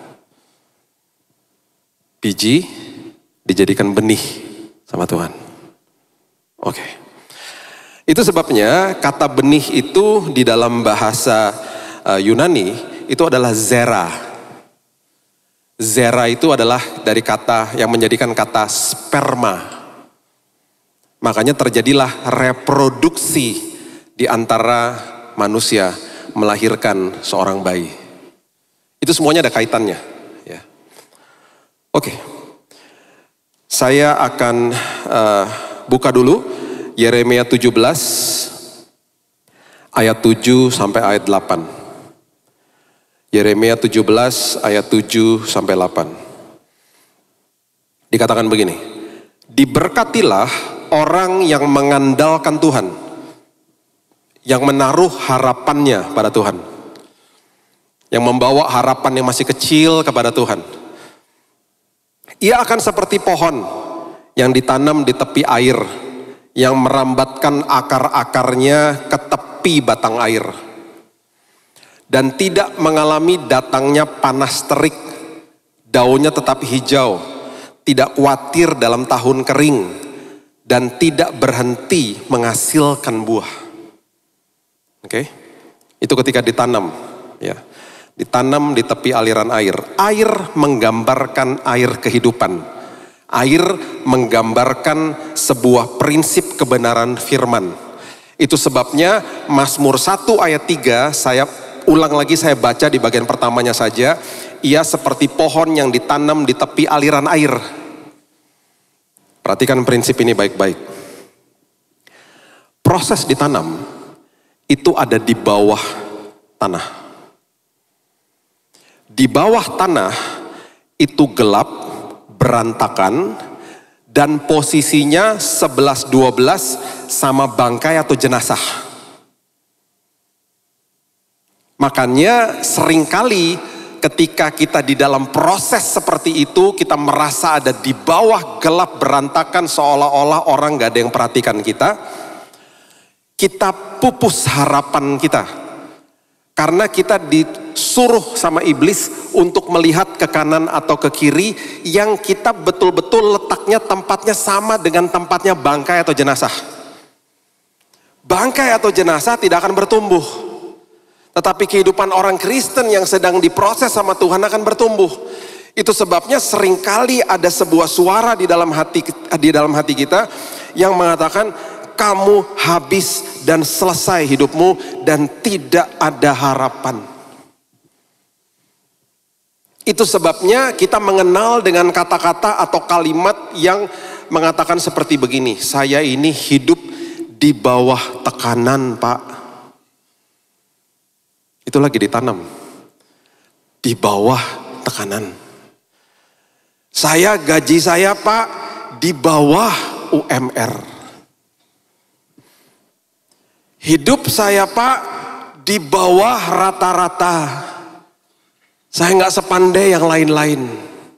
Biji dijadikan benih sama Tuhan. Oke. Itu sebabnya kata benih itu di dalam bahasa uh, Yunani itu adalah zera. Zera itu adalah dari kata yang menjadikan kata sperma. Makanya terjadilah reproduksi di antara manusia melahirkan seorang bayi. Itu semuanya ada kaitannya. Ya. Oke. Saya akan uh, buka dulu Yeremia tujuh belas ayat tujuh sampai ayat delapan. Yeremia tujuh belas ayat tujuh sampai delapan. Dikatakan begini, diberkatilah orang yang mengandalkan Tuhan, yang menaruh harapannya pada Tuhan, yang membawa harapan yang masih kecil kepada Tuhan. Ia akan seperti pohon yang ditanam di tepi air, yang merambatkan akar-akarnya ke tepi batang air, dan tidak mengalami datangnya panas terik, daunnya tetap hijau, tidak khawatir dalam tahun kering, dan tidak berhenti menghasilkan buah. Oke, itu ketika ditanam, ya. Ditanam di tepi aliran air. Air menggambarkan air kehidupan. Air menggambarkan sebuah prinsip kebenaran firman. Itu sebabnya Mazmur satu ayat tiga, saya ulang lagi, saya baca di bagian pertamanya saja. Ia seperti pohon yang ditanam di tepi aliran air. Perhatikan prinsip ini baik-baik. Proses ditanam itu ada di bawah tanah. Di bawah tanah itu gelap, berantakan, dan posisinya sebelas dua belas sama bangkai atau jenazah. Makanya seringkali ketika kita di dalam proses seperti itu, kita merasa ada di bawah gelap berantakan seolah-olah orang gak ada yang perhatikan kita. Kita pupus harapan kita. Karena kita disuruh sama iblis untuk melihat ke kanan atau ke kiri yang kita betul-betul letaknya tempatnya sama dengan tempatnya bangkai atau jenazah. Bangkai atau jenazah tidak akan bertumbuh. Tetapi kehidupan orang Kristen yang sedang diproses sama Tuhan akan bertumbuh. Itu sebabnya seringkali ada sebuah suara di dalam hati di dalam hati kita yang mengatakan, kamu habis dan selesai hidupmu dan tidak ada harapan. Itu sebabnya kita mengenal dengan kata-kata atau kalimat yang mengatakan seperti begini, saya ini hidup di bawah tekanan, Pak. Itu lagi ditanam. Di bawah tekanan. Saya gaji saya, Pak, di bawah U M R. Hidup saya, Pak, di bawah rata-rata. Saya nggak sepandai yang lain-lain.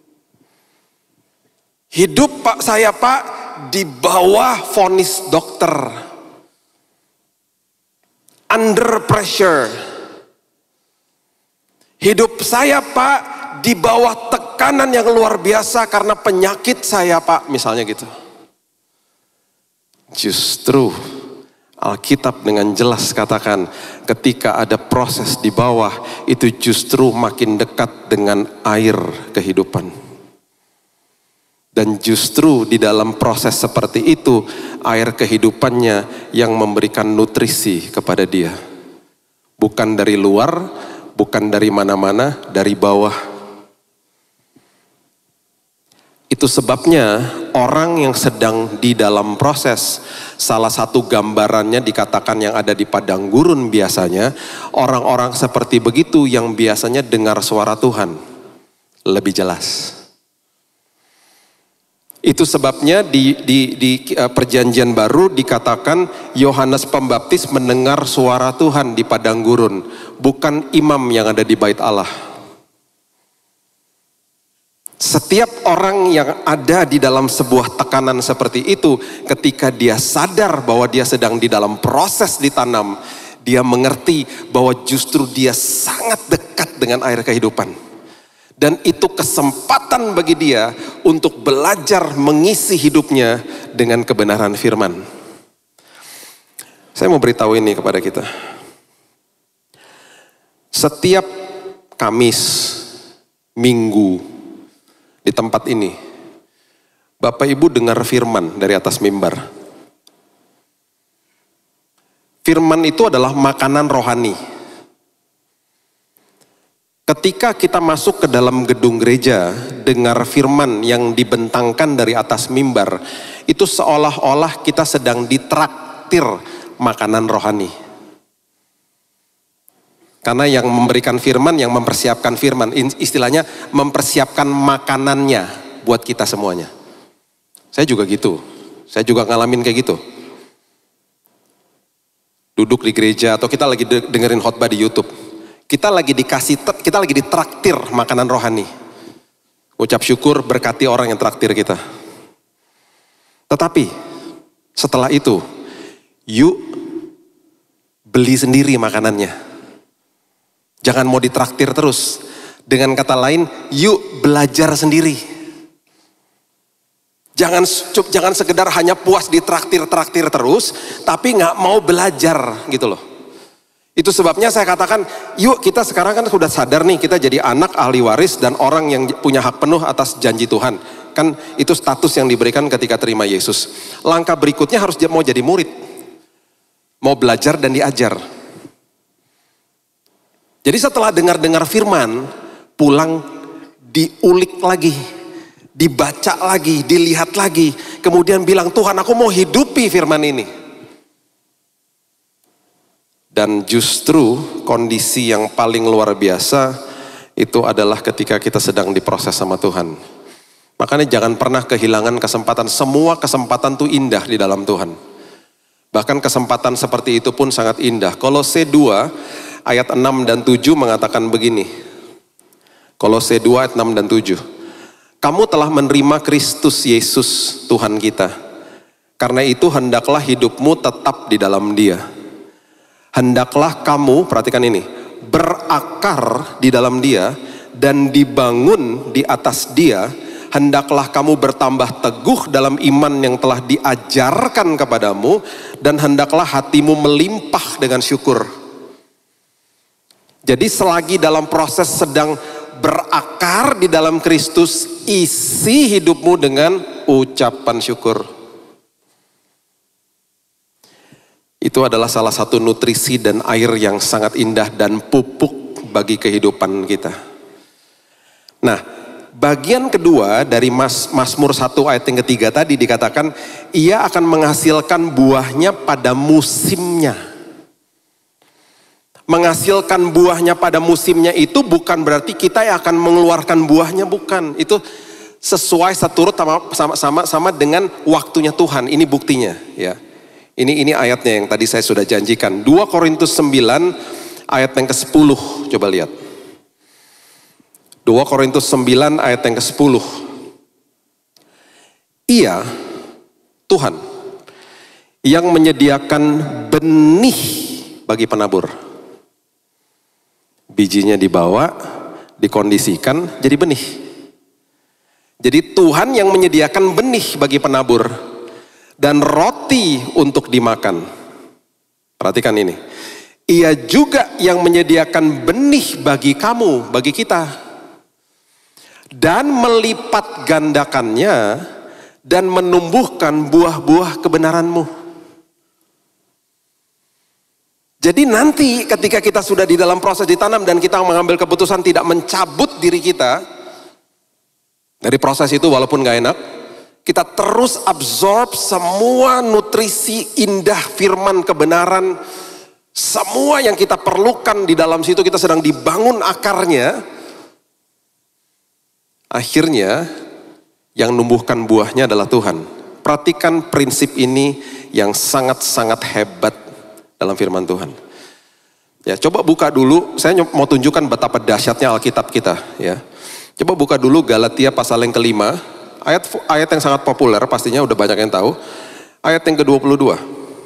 Hidup Pak saya, Pak, di bawah vonis dokter. Under pressure. Hidup saya, Pak, di bawah tekanan yang luar biasa karena penyakit saya, Pak, misalnya gitu. Justru Alkitab dengan jelas katakan ketika ada proses di bawah itu justru makin dekat dengan air kehidupan. Dan justru di dalam proses seperti itu air kehidupannya yang memberikan nutrisi kepada dia. Bukan dari luar, bukan dari mana-mana, dari bawah. Itu sebabnya orang yang sedang di dalam proses, salah satu gambarannya dikatakan yang ada di padang gurun biasanya, orang-orang seperti begitu yang biasanya dengar suara Tuhan lebih jelas. Itu sebabnya di, di, di uh, perjanjian baru dikatakan Yohanes Pembaptis mendengar suara Tuhan di padang gurun, bukan imam yang ada di bait Allah. Setiap orang yang ada di dalam sebuah tekanan seperti itu, ketika dia sadar bahwa dia sedang di dalam proses ditanam, dia mengerti bahwa justru dia sangat dekat dengan air kehidupan. Dan itu kesempatan bagi dia untuk belajar mengisi hidupnya dengan kebenaran firman. Saya mau beritahu ini kepada kita. Setiap Kamis, Minggu, di tempat ini, Bapak Ibu dengar firman dari atas mimbar. Firman itu adalah makanan rohani. Ketika kita masuk ke dalam gedung gereja, dengar firman yang dibentangkan dari atas mimbar, itu seolah-olah kita sedang ditraktir makanan rohani. Karena yang memberikan firman, yang mempersiapkan firman, istilahnya mempersiapkan makanannya buat kita semuanya. Saya juga gitu, saya juga ngalamin kayak gitu. Duduk di gereja atau kita lagi dengerin khotbah di YouTube. Kita lagi dikasih, kita lagi ditraktir makanan rohani. Ucap syukur, berkati orang yang traktir kita. Tetapi setelah itu, yuk beli sendiri makanannya. Jangan mau ditraktir terus. Dengan kata lain, yuk belajar sendiri. Jangan jangan sekedar hanya puas ditraktir-traktir terus, tapi nggak mau belajar gitu loh. Itu sebabnya saya katakan, yuk kita sekarang kan sudah sadar nih, kita jadi anak ahli waris dan orang yang punya hak penuh atas janji Tuhan. Kan itu status yang diberikan ketika terima Yesus. Langkah berikutnya harus mau jadi murid. Mau belajar dan diajar. Jadi setelah dengar-dengar firman, pulang diulik lagi, dibaca lagi, dilihat lagi. Kemudian bilang, Tuhan aku mau hidupi firman ini. Dan justru kondisi yang paling luar biasa itu adalah ketika kita sedang diproses sama Tuhan. Makanya jangan pernah kehilangan kesempatan. Semua kesempatan itu indah di dalam Tuhan. Bahkan kesempatan seperti itu pun sangat indah. Kolose dua ayat enam dan tujuh mengatakan begini. Kolose dua ayat enam dan tujuh. Kamu telah menerima Kristus Yesus Tuhan kita. Karena itu hendaklah hidupmu tetap di dalam Dia. Hendaklah kamu, perhatikan ini, berakar di dalam Dia dan dibangun di atas Dia. Hendaklah kamu bertambah teguh dalam iman yang telah diajarkan kepadamu dan hendaklah hatimu melimpah dengan syukur. Jadi selagi dalam proses sedang berakar di dalam Kristus, isi hidupmu dengan ucapan syukur. Itu adalah salah satu nutrisi dan air yang sangat indah dan pupuk bagi kehidupan kita. Nah, bagian kedua dari Mas, Mazmur satu ayat yang ketiga tadi dikatakan, ia akan menghasilkan buahnya pada musimnya. Menghasilkan buahnya pada musimnya itu bukan berarti kita yang akan mengeluarkan buahnya, bukan. Itu sesuai seturut sama, sama, sama dengan waktunya Tuhan, ini buktinya ya. Ini ini ayatnya yang tadi saya sudah janjikan. dua Korintus sembilan ayat yang kesepuluh. Coba lihat. dua Korintus sembilan ayat yang kesepuluh. Ia, Tuhan, yang menyediakan benih bagi penabur. Bijinya dibawa, dikondisikan jadi benih. Jadi Tuhan yang menyediakan benih bagi penabur. Dan roti untuk dimakan. Perhatikan ini. Ia juga yang menyediakan benih bagi kamu, bagi kita. Dan melipat gandakannya dan menumbuhkan buah-buah kebenaranmu. Jadi nanti ketika kita sudah di dalam proses ditanam dan kita mengambil keputusan tidak mencabut diri kita dari proses itu walaupun gak enak, kita terus absorb semua nutrisi indah firman kebenaran. Semua yang kita perlukan di dalam situ, kita sedang dibangun akarnya. Akhirnya Yang numbuhkan buahnya adalah Tuhan. Perhatikan prinsip ini yang sangat-sangat hebat dalam firman Tuhan. Ya, coba buka dulu, saya mau tunjukkan betapa dahsyatnya Alkitab kita, ya. Coba buka dulu Galatia pasal yang kelima, ayat ayat yang sangat populer, pastinya udah banyak yang tahu. Ayat yang ke dua puluh dua.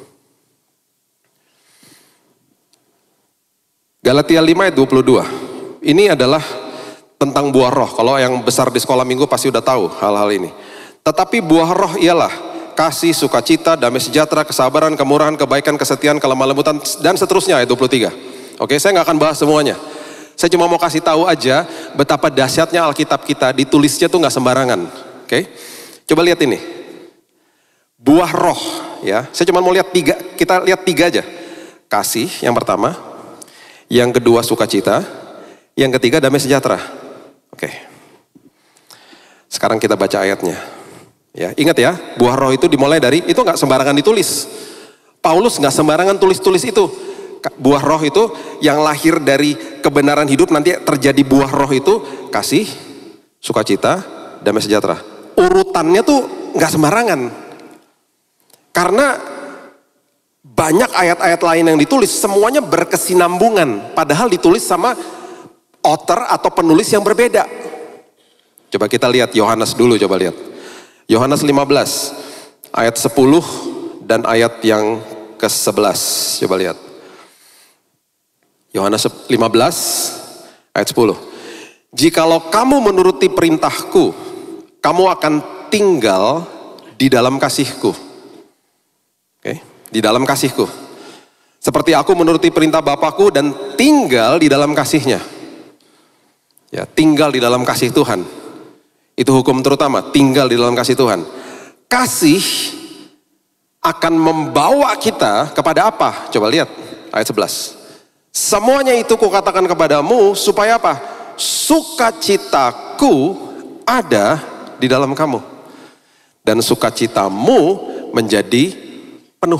Galatia lima ayat dua puluh dua. Ini adalah tentang buah roh. Kalau yang besar di sekolah minggu pasti udah tahu hal-hal ini. Tetapi buah roh ialah kasih, sukacita, damai sejahtera, kesabaran, kemurahan, kebaikan, kesetiaan, kelemah lembutan, dan seterusnya ayat dua puluh tiga. Oke, saya nggak akan bahas semuanya. Saya cuma mau kasih tahu aja betapa dahsyatnya Alkitab kita, ditulisnya tuh nggak sembarangan. Oke, coba lihat ini. Buah roh, ya. Saya cuma mau lihat tiga, kita lihat tiga aja. Kasih yang pertama, yang kedua sukacita, yang ketiga damai sejahtera. Oke. Sekarang kita baca ayatnya. Ya, ingat ya, buah roh itu dimulai dari, itu nggak sembarangan ditulis. Paulus nggak sembarangan tulis-tulis itu. Buah roh itu yang lahir dari kebenaran hidup, nanti terjadi buah roh itu kasih, sukacita, damai sejahtera. Urutannya tuh nggak sembarangan. Karena banyak ayat-ayat lain yang ditulis, semuanya berkesinambungan. Padahal ditulis sama author atau penulis yang berbeda. Coba kita lihat Yohanes dulu, coba lihat. Yohanes lima belas, ayat sepuluh dan ayat yang ke sebelas. Coba lihat. Yohanes lima belas, ayat sepuluh. Jikalau kamu menuruti perintahku, kamu akan tinggal di dalam kasihku. Oke, di dalam kasihku. Seperti aku menuruti perintah Bapakku dan tinggal di dalam kasihnya. Ya, tinggal di dalam kasih Tuhan. Itu hukum terutama, tinggal di dalam kasih Tuhan. Kasih akan membawa kita kepada apa? Coba lihat ayat sebelas. Semuanya itu kukatakan kepadamu supaya apa? Sukacitaku ada di dalam kamu. Dan sukacitamu menjadi penuh.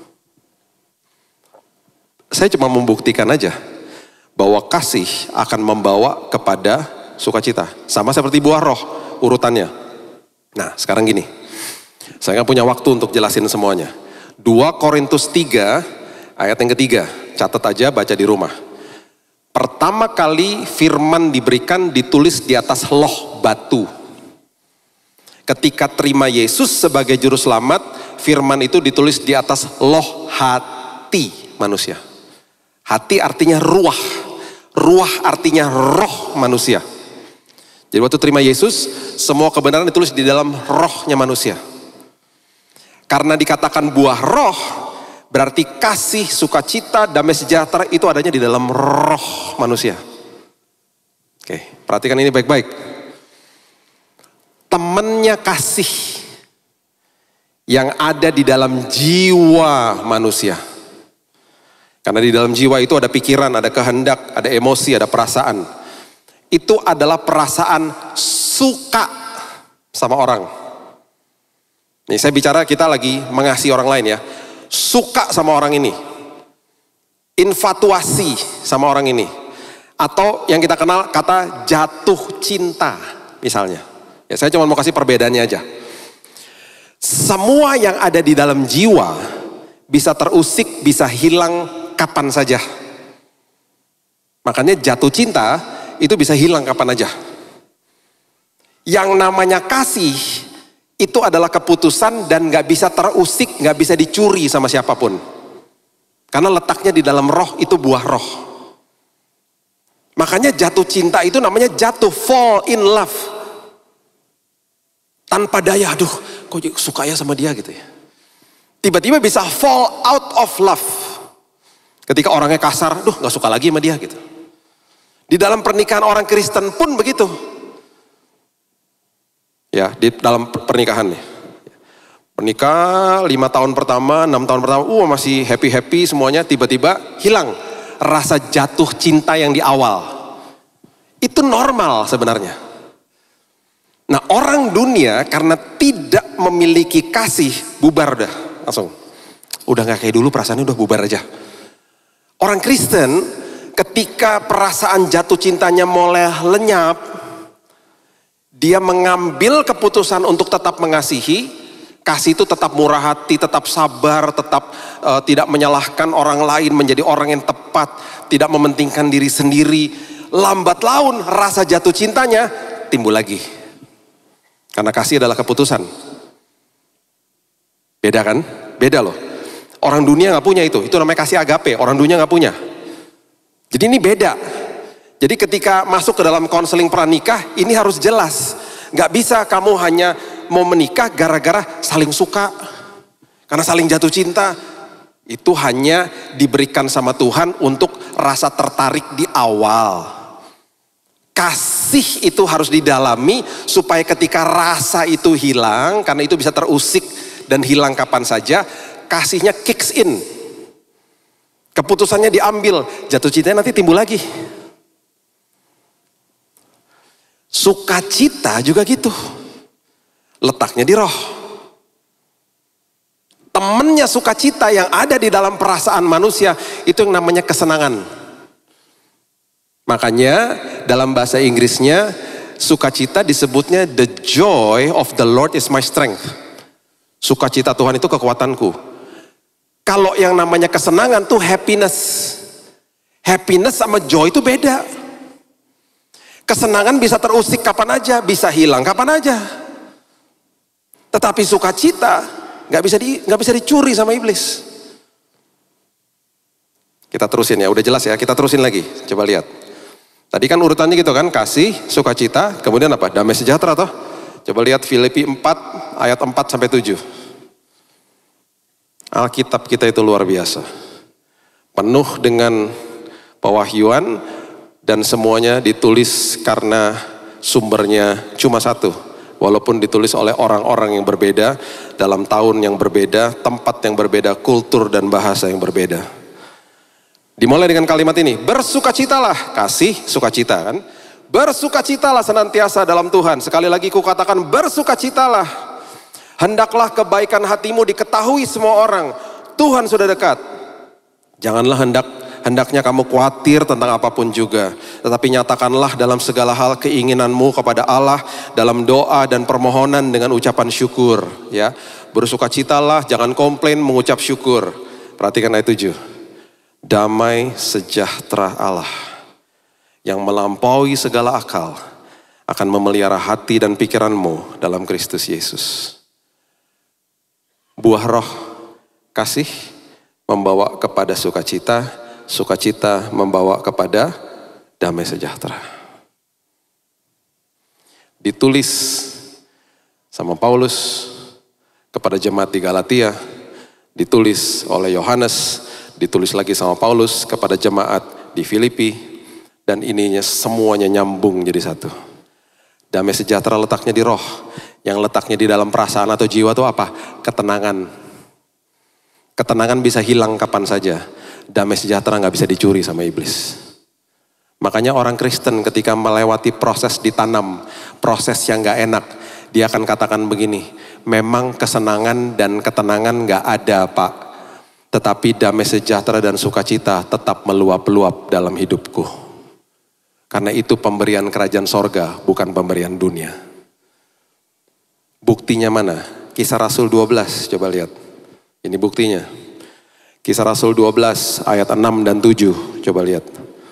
Saya cuma membuktikan aja bahwa kasih akan membawa kepada sukacita. Sama seperti buah roh urutannya. Nah, sekarang gini. Saya nggak punya waktu untuk jelasin semuanya. dua Korintus tiga ayat yang ketiga. Catat aja, baca di rumah. Pertama kali firman diberikan ditulis di atas loh batu. Ketika terima Yesus sebagai juru selamat, firman itu ditulis di atas loh hati manusia. Hati artinya ruah. Ruah artinya roh manusia. Jadi waktu terima Yesus, semua kebenaran ditulis di dalam rohnya manusia. Karena dikatakan buah roh, berarti kasih, sukacita, damai sejahtera itu adanya di dalam roh manusia. Oke, perhatikan ini baik-baik. Temannya kasih yang ada di dalam jiwa manusia. Karena di dalam jiwa itu ada pikiran, ada kehendak, ada emosi, ada perasaan. Itu adalah perasaan suka sama orang. Nih saya bicara kita lagi mengasihi orang lain ya. Suka sama orang ini. Infatuasi sama orang ini. Atau yang kita kenal kata jatuh cinta misalnya. Ya saya cuma mau kasih perbedaannya aja. Semua yang ada di dalam jiwa bisa terusik, bisa hilang kapan saja. Makanya jatuh cinta itu bisa hilang kapan aja. Yang namanya kasih itu adalah keputusan dan gak bisa terusik, gak bisa dicuri sama siapapun. Karena letaknya di dalam roh, itu buah roh. Makanya jatuh cinta itu namanya jatuh, fall in love. Tanpa daya, aduh kok suka ya sama dia gitu ya. Tiba-tiba bisa fall out of love. Ketika orangnya kasar, duh gak suka lagi sama dia gitu. Di dalam pernikahan orang Kristen pun begitu. Ya, di dalam pernikahan nih. Menikah lima tahun pertama, enam tahun pertama, uh masih happy-happy semuanya, tiba-tiba hilang rasa jatuh cinta yang di awal. Itu normal sebenarnya. Nah, orang dunia karena tidak memiliki kasih, bubar udah, langsung. Udah gak kayak dulu, perasaannya udah bubar aja. Orang Kristen ketika perasaan jatuh cintanya mulai lenyap, Dia mengambil keputusan untuk tetap mengasihi. Kasih itu tetap murah hati, tetap sabar, tetap uh, tidak menyalahkan orang lain, menjadi orang yang tepat, tidak mementingkan diri sendiri. Lambat laun rasa jatuh cintanya timbul lagi. Karena kasih adalah keputusan. Beda kan? Beda loh. Orang dunia gak punya itu, itu namanya kasih agape, orang dunia gak punya. Jadi ini beda. Jadi ketika masuk ke dalam konseling pranikah, ini harus jelas. Gak bisa kamu hanya mau menikah gara-gara saling suka, karena saling jatuh cinta. Itu hanya diberikan sama Tuhan untuk rasa tertarik di awal. Kasih itu harus didalami supaya ketika rasa itu hilang, karena itu bisa terusik dan hilang kapan saja, kasihnya kicks in. Keputusannya diambil, jatuh cintanya nanti timbul lagi. Sukacita juga gitu. Letaknya di roh. Temennya sukacita yang ada di dalam perasaan manusia itu yang namanya kesenangan. Makanya dalam bahasa Inggrisnya sukacita disebutnya the joy of the Lord is my strength. Sukacita Tuhan itu kekuatanku. Kalau yang namanya kesenangan tuh happiness. Happiness sama joy itu beda. Kesenangan bisa terusik kapan aja, bisa hilang kapan aja. Tetapi sukacita nggak bisa di nggak bisa dicuri sama iblis. Kita terusin ya, udah jelas ya. Kita terusin lagi. Coba lihat. Tadi kan urutannya gitu kan, kasih, sukacita, kemudian apa? Damai sejahtera toh. Coba lihat Filipi empat ayat empat sampai tujuh. Alkitab kita itu luar biasa. Penuh dengan pewahyuan dan semuanya ditulis karena sumbernya cuma satu. Walaupun ditulis oleh orang-orang yang berbeda, dalam tahun yang berbeda, tempat yang berbeda, kultur dan bahasa yang berbeda. Dimulai dengan kalimat ini, bersukacitalah, kasih sukacita kan. Bersukacitalah senantiasa dalam Tuhan. Sekali lagi kukatakan bersukacitalah. Hendaklah kebaikan hatimu diketahui semua orang. Tuhan sudah dekat. Janganlah hendak Hendaknya kamu khawatir tentang apapun juga. Tetapi nyatakanlah dalam segala hal keinginanmu kepada Allah dalam doa dan permohonan dengan ucapan syukur. Ya, bersukacitalah, jangan komplain, mengucap syukur. Perhatikan ayat tujuh. Damai sejahtera Allah yang melampaui segala akal akan memelihara hati dan pikiranmu dalam Kristus Yesus. Buah roh kasih membawa kepada sukacita. Sukacita membawa kepada damai sejahtera. Ditulis sama Paulus kepada jemaat di Galatia, ditulis oleh Yohanes, ditulis lagi sama Paulus kepada jemaat di Filipi, dan ininya semuanya nyambung jadi satu. Damai sejahtera letaknya di roh, yang letaknya di dalam perasaan atau jiwa itu apa? Ketenangan. Ketenangan bisa hilang kapan saja. Damai sejahtera nggak bisa dicuri sama iblis. Makanya orang Kristen ketika melewati proses ditanam, proses yang nggak enak, dia akan katakan begini, memang kesenangan dan ketenangan nggak ada Pak, tetapi damai sejahtera dan sukacita tetap meluap-luap dalam hidupku. Karena itu pemberian kerajaan sorga, bukan pemberian dunia. Buktinya mana? Kisah Rasul dua belas, coba lihat. Ini buktinya. Kisah Rasul dua belas ayat enam dan tujuh, coba lihat.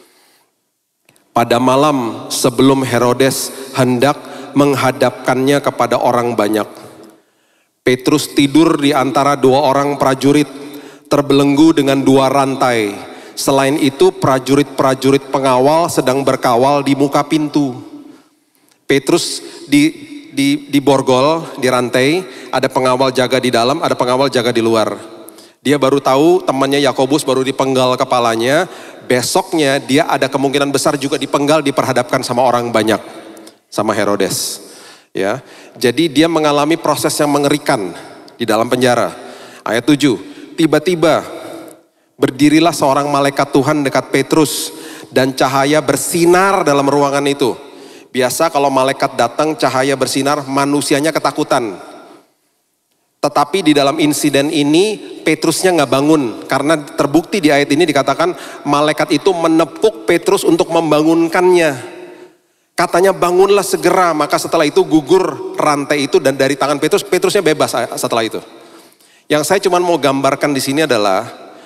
Pada malam sebelum Herodes hendak menghadapkannya kepada orang banyak, Petrus tidur di antara dua orang prajurit, terbelenggu dengan dua rantai. Selain itu prajurit-prajurit pengawal sedang berkawal di muka pintu. Petrus di, di, di borgol, di rantai, ada pengawal jaga di dalam, ada pengawal jaga di luar. Dia baru tahu temannya Yakobus baru dipenggal kepalanya, besoknya dia ada kemungkinan besar juga dipenggal, diperhadapkan sama orang banyak, sama Herodes. Ya, jadi dia mengalami proses yang mengerikan di dalam penjara. Ayat tujuh, tiba-tiba berdirilah seorang malaikat Tuhan dekat Petrus dan cahaya bersinar dalam ruangan itu. Biasa kalau malaikat datang cahaya bersinar, manusianya ketakutan. Tetapi di dalam insiden ini Petrusnya nggak bangun, karena terbukti di ayat ini dikatakan malaikat itu menepuk Petrus untuk membangunkannya. Katanya bangunlah segera, maka setelah itu gugur rantai itu dan dari tangan Petrus, Petrusnya bebas setelah itu. Yang saya cuma mau gambarkan di sini adalah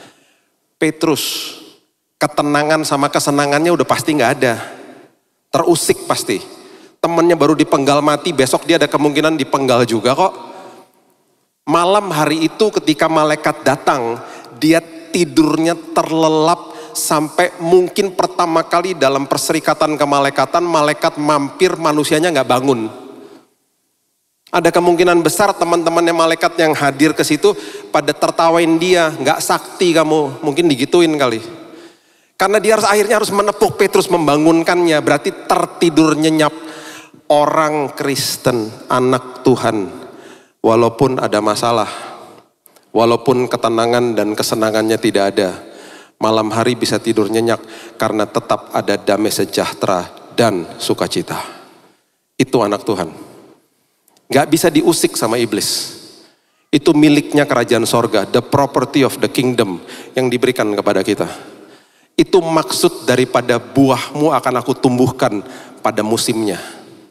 Petrus, ketenangan sama kesenangannya udah pasti nggak ada, terusik pasti. Temannya baru dipenggal mati, besok dia ada kemungkinan dipenggal juga kok. Malam hari itu ketika malaikat datang, dia tidurnya terlelap. Sampai mungkin pertama kali dalam perserikatan kemalaikatan, malaikat mampir, manusianya nggak bangun. Ada kemungkinan besar teman-temannya malaikat yang hadir ke situ pada tertawain dia, nggak sakti kamu, mungkin digituin kali. Karena dia harus akhirnya harus menepuk Petrus membangunkannya, berarti tertidur nyenyak. Orang Kristen, anak Tuhan, walaupun ada masalah, walaupun ketenangan dan kesenangannya tidak ada, malam hari bisa tidur nyenyak karena tetap ada damai sejahtera dan sukacita. Itu anak Tuhan. Gak bisa diusik sama iblis. Itu miliknya kerajaan sorga, the property of the kingdom yang diberikan kepada kita. Itu maksud daripada buahmu akan aku tumbuhkan pada musimnya.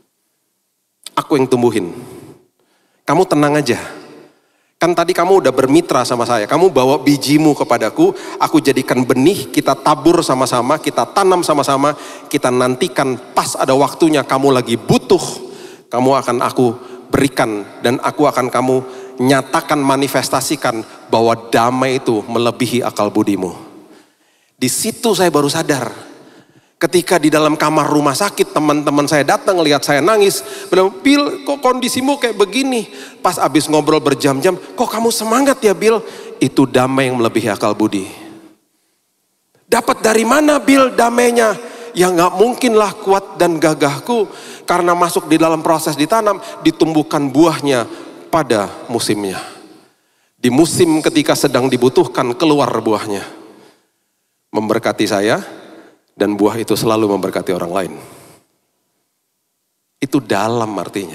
Aku yang tumbuhin. Kamu tenang aja. Kan tadi kamu udah bermitra sama saya, kamu bawa bijimu kepadaku, aku jadikan benih, kita tabur sama-sama, kita tanam sama-sama, kita nantikan pas ada waktunya kamu lagi butuh, kamu akan aku berikan dan aku akan kamu nyatakan, manifestasikan bahwa damai itu melebihi akal budimu. Di situ saya baru sadar. Ketika di dalam kamar rumah sakit teman-teman saya datang lihat saya nangis, bilang, Bill kok kondisimu kayak begini? Pas abis ngobrol berjam-jam, kok kamu semangat ya Bill? Itu damai yang melebihi akal budi. Dapat dari mana Bill damainya? Ya nggak mungkinlah kuat dan gagahku, karena masuk di dalam proses ditanam, ditumbuhkan buahnya pada musimnya. Di musim ketika sedang dibutuhkan keluar buahnya. Memberkati saya. Dan buah itu selalu memberkati orang lain. Itu dalam artinya.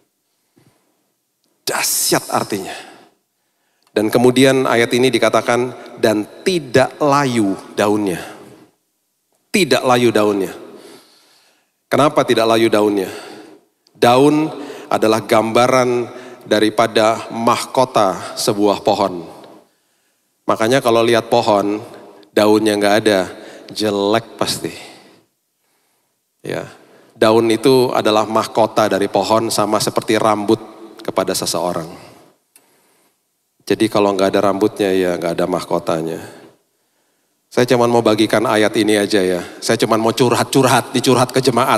Dahsyat artinya. Dan kemudian ayat ini dikatakan, dan tidak layu daunnya. Tidak layu daunnya. Kenapa tidak layu daunnya? Daun adalah gambaran daripada mahkota sebuah pohon. Makanya kalau lihat pohon, daunnya nggak ada, jelek pasti. Ya, daun itu adalah mahkota dari pohon, sama seperti rambut kepada seseorang. Jadi kalau nggak ada rambutnya ya nggak ada mahkotanya. Saya cuma mau bagikan ayat ini aja ya. Saya cuma mau curhat-curhat, dicurhat ke jemaat.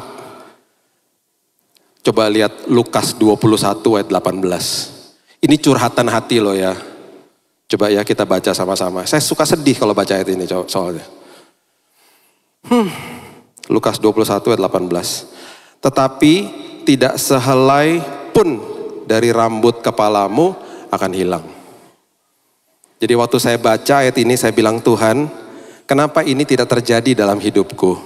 Coba lihat Lukas dua puluh satu ayat delapan belas. Ini curhatan hati loh ya. Coba ya kita baca sama-sama. Saya suka sedih kalau baca ayat ini soalnya. Hmm, Lukas dua puluh satu ayat delapan belas. Tetapi tidak sehelai pun dari rambut kepalamu akan hilang. Jadi waktu saya baca ayat ini saya bilang, Tuhan, kenapa ini tidak terjadi dalam hidupku?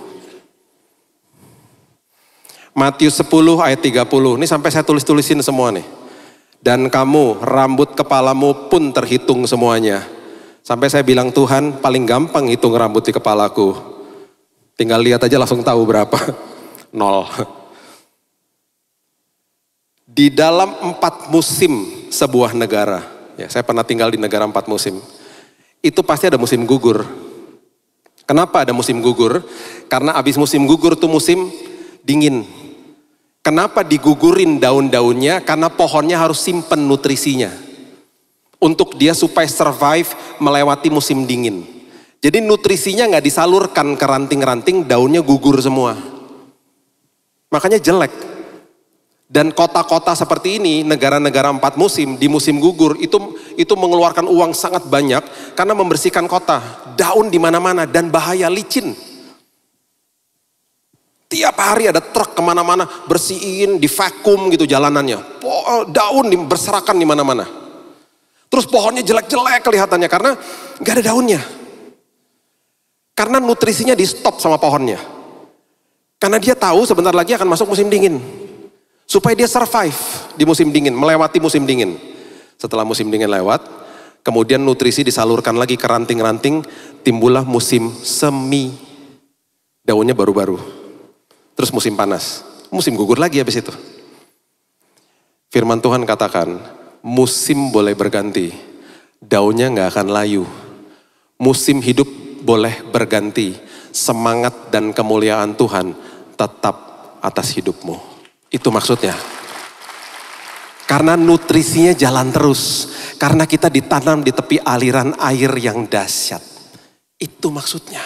Matius sepuluh ayat tiga puluh, ini sampai saya tulis-tulisin semua nih. Dan kamu, rambut kepalamu pun terhitung semuanya. Sampai saya bilang, Tuhan paling gampang hitung rambut di kepalaku. Tinggal lihat aja langsung tahu berapa. Nol. Di dalam empat musim sebuah negara. Ya, saya pernah tinggal di negara empat musim. Itu pasti ada musim gugur. Kenapa ada musim gugur? Karena habis musim gugur tuh musim dingin. Kenapa digugurin daun-daunnya? Karena pohonnya harus simpen nutrisinya. Untuk dia supaya survive melewati musim dingin. Jadi nutrisinya nggak disalurkan ke ranting-ranting, daunnya gugur semua. Makanya jelek. Dan kota-kota seperti ini, negara-negara empat musim, di musim gugur, itu itu mengeluarkan uang sangat banyak karena membersihkan kota. Daun di mana-mana dan bahaya, licin. Tiap hari ada truk kemana-mana, bersihin, di vakum gitu jalanannya. Daun berserakan di mana-mana. Terus pohonnya jelek-jelek kelihatannya karena nggak ada daunnya. Karena nutrisinya di stop sama pohonnya. Karena dia tahu sebentar lagi akan masuk musim dingin. Supaya dia survive di musim dingin, melewati musim dingin. Setelah musim dingin lewat, kemudian nutrisi disalurkan lagi ke ranting-ranting, timbullah musim semi. Daunnya baru-baru. Terus musim panas. musim gugur lagi habis itu. Firman Tuhan katakan, musim boleh berganti, daunnya nggak akan layu. Musim hidup boleh berganti, semangat dan kemuliaan Tuhan tetap atas hidupmu. Itu maksudnya. Karena nutrisinya jalan terus. Karena kita ditanam di tepi aliran air yang dahsyat. Itu maksudnya.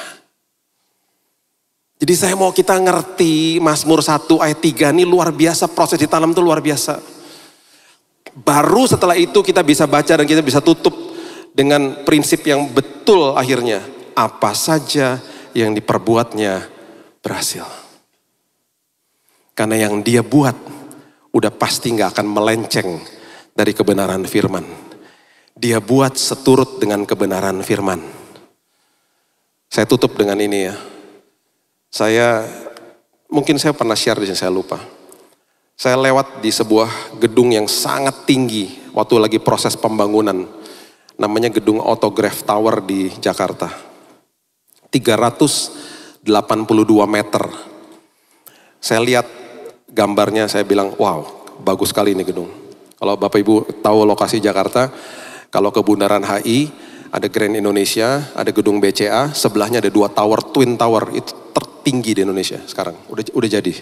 Jadi saya mau kita ngerti Mazmur satu ayat tiga ini luar biasa. Proses ditanam itu luar biasa. Baru setelah itu kita bisa baca dan kita bisa tutup dengan prinsip yang betul akhirnya. Apa saja yang diperbuatnya berhasil. Karena yang dia buat udah pasti gak akan melenceng dari kebenaran firman. Dia buat seturut dengan kebenaran firman. Saya tutup dengan ini ya. Saya, mungkin saya pernah share di sini, saya lupa. Saya lewat di sebuah gedung yang sangat tinggi waktu lagi proses pembangunan. Namanya gedung Autograph Tower di Jakarta. tiga ratus delapan puluh dua meter. Saya lihat gambarnya, saya bilang, wow, bagus sekali ini gedung. Kalau Bapak Ibu tahu lokasi Jakarta, kalau ke Bundaran H I, ada Grand Indonesia, ada gedung B C A, sebelahnya ada dua tower, Twin Tower, itu tertinggi di Indonesia sekarang, udah udah jadi.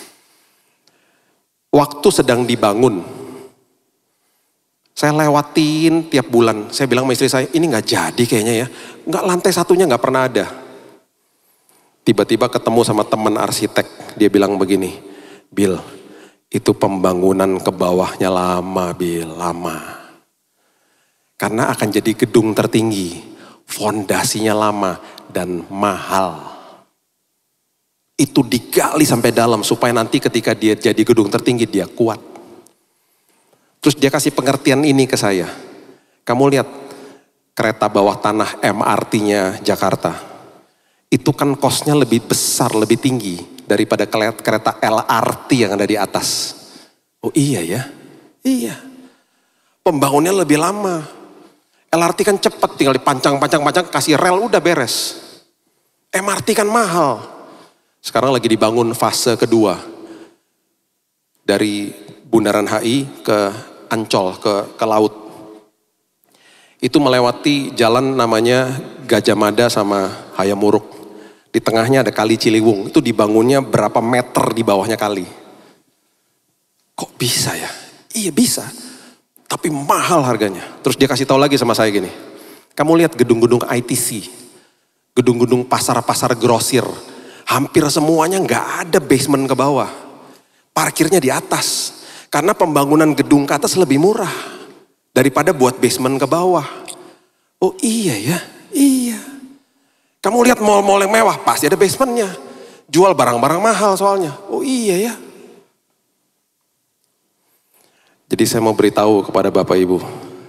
Waktu sedang dibangun, saya lewatin tiap bulan, saya bilang sama istri saya, ini gak jadi kayaknya ya, nggak lantai satunya gak pernah ada. Tiba-tiba ketemu sama teman arsitek, dia bilang begini, Bill, itu pembangunan ke bawahnya lama, Bill, lama. Karena akan jadi gedung tertinggi, fondasinya lama dan mahal. Itu digali sampai dalam supaya nanti ketika dia jadi gedung tertinggi dia kuat. Terus dia kasih pengertian ini ke saya. Kamu lihat kereta bawah tanah M R T-nya Jakarta. Itu kan kosnya lebih besar, lebih tinggi daripada kereta L R T yang ada di atas. Oh iya ya, iya. Pembangunnya lebih lama. L R T kan cepat, tinggal dipancang-pancang-pancang, kasih rel udah beres. M R T kan mahal. Sekarang lagi dibangun fase kedua. Dari Bundaran H I ke Ancol, ke, ke laut. Itu melewati jalan namanya Gajah Mada sama Hayamuruk. Di tengahnya ada Kali Ciliwung. Itu dibangunnya berapa meter di bawahnya kali. Kok bisa ya? Iya bisa. Tapi mahal harganya. Terus dia kasih tahu lagi sama saya gini. Kamu lihat gedung-gedung I T C. Gedung-gedung pasar-pasar grosir. Hampir semuanya nggak ada basement ke bawah. Parkirnya di atas. Karena pembangunan gedung ke atas lebih murah. Daripada buat basement ke bawah. Oh iya ya, iya. Kamu lihat mall-mall yang mewah, pasti ada basementnya. Jual barang-barang mahal soalnya. Oh iya ya. Jadi saya mau beritahu kepada Bapak Ibu.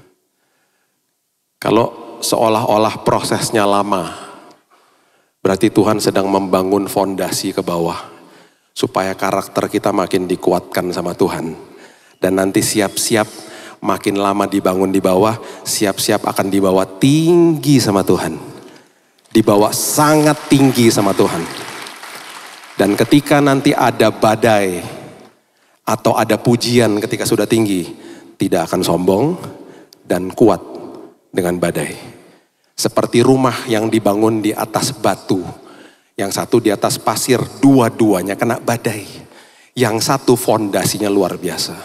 Kalau seolah-olah prosesnya lama, berarti Tuhan sedang membangun fondasi ke bawah. Supaya karakter kita makin dikuatkan sama Tuhan. Dan nanti siap-siap makin lama dibangun di bawah, siap-siap akan dibawa tinggi sama Tuhan. Dibawa sangat tinggi sama Tuhan. Dan ketika nanti ada badai atau ada pujian ketika sudah tinggi, tidak akan sombong dan kuat dengan badai. Seperti rumah yang dibangun di atas batu, yang satu di atas pasir, dua-duanya kena badai. Yang satu fondasinya luar biasa.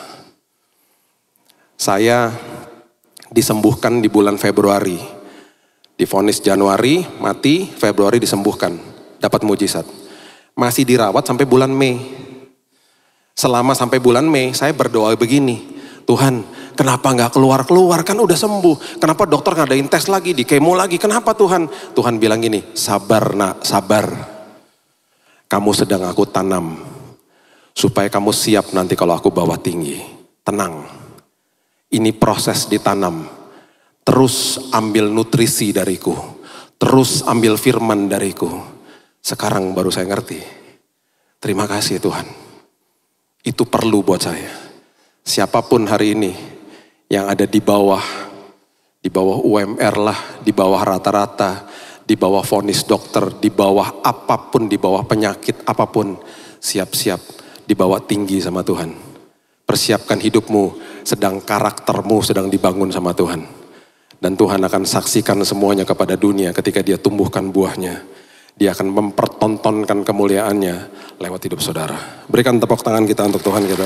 Saya disembuhkan di bulan Februari. Divonis Januari, mati, Februari disembuhkan. Dapat mujizat. Masih dirawat sampai bulan Mei. Selama sampai bulan Mei, saya berdoa begini. Tuhan, kenapa gak keluar-keluar? Kan udah sembuh. Kenapa dokter ngadain tes lagi, di kemo lagi? Kenapa Tuhan? Tuhan bilang gini, sabar nak, sabar. Kamu sedang aku tanam. Supaya kamu siap nanti kalau aku bawa tinggi. Tenang. Ini proses ditanam. Terus ambil nutrisi dariku. Terus ambil firman dariku. Sekarang baru saya ngerti. Terima kasih Tuhan. Itu perlu buat saya. Siapapun hari ini yang ada di bawah. Di bawah U M R lah. Di bawah rata-rata. Di bawah vonis dokter. Di bawah apapun. Di bawah penyakit apapun. Siap-siap dibawa tinggi sama Tuhan. Persiapkan hidupmu, sedang karaktermu sedang dibangun sama Tuhan. Dan Tuhan akan saksikan semuanya kepada dunia ketika dia tumbuhkan buahnya. Dia akan mempertontonkan kemuliaannya lewat hidup saudara. Berikan tepuk tangan kita untuk Tuhan kita.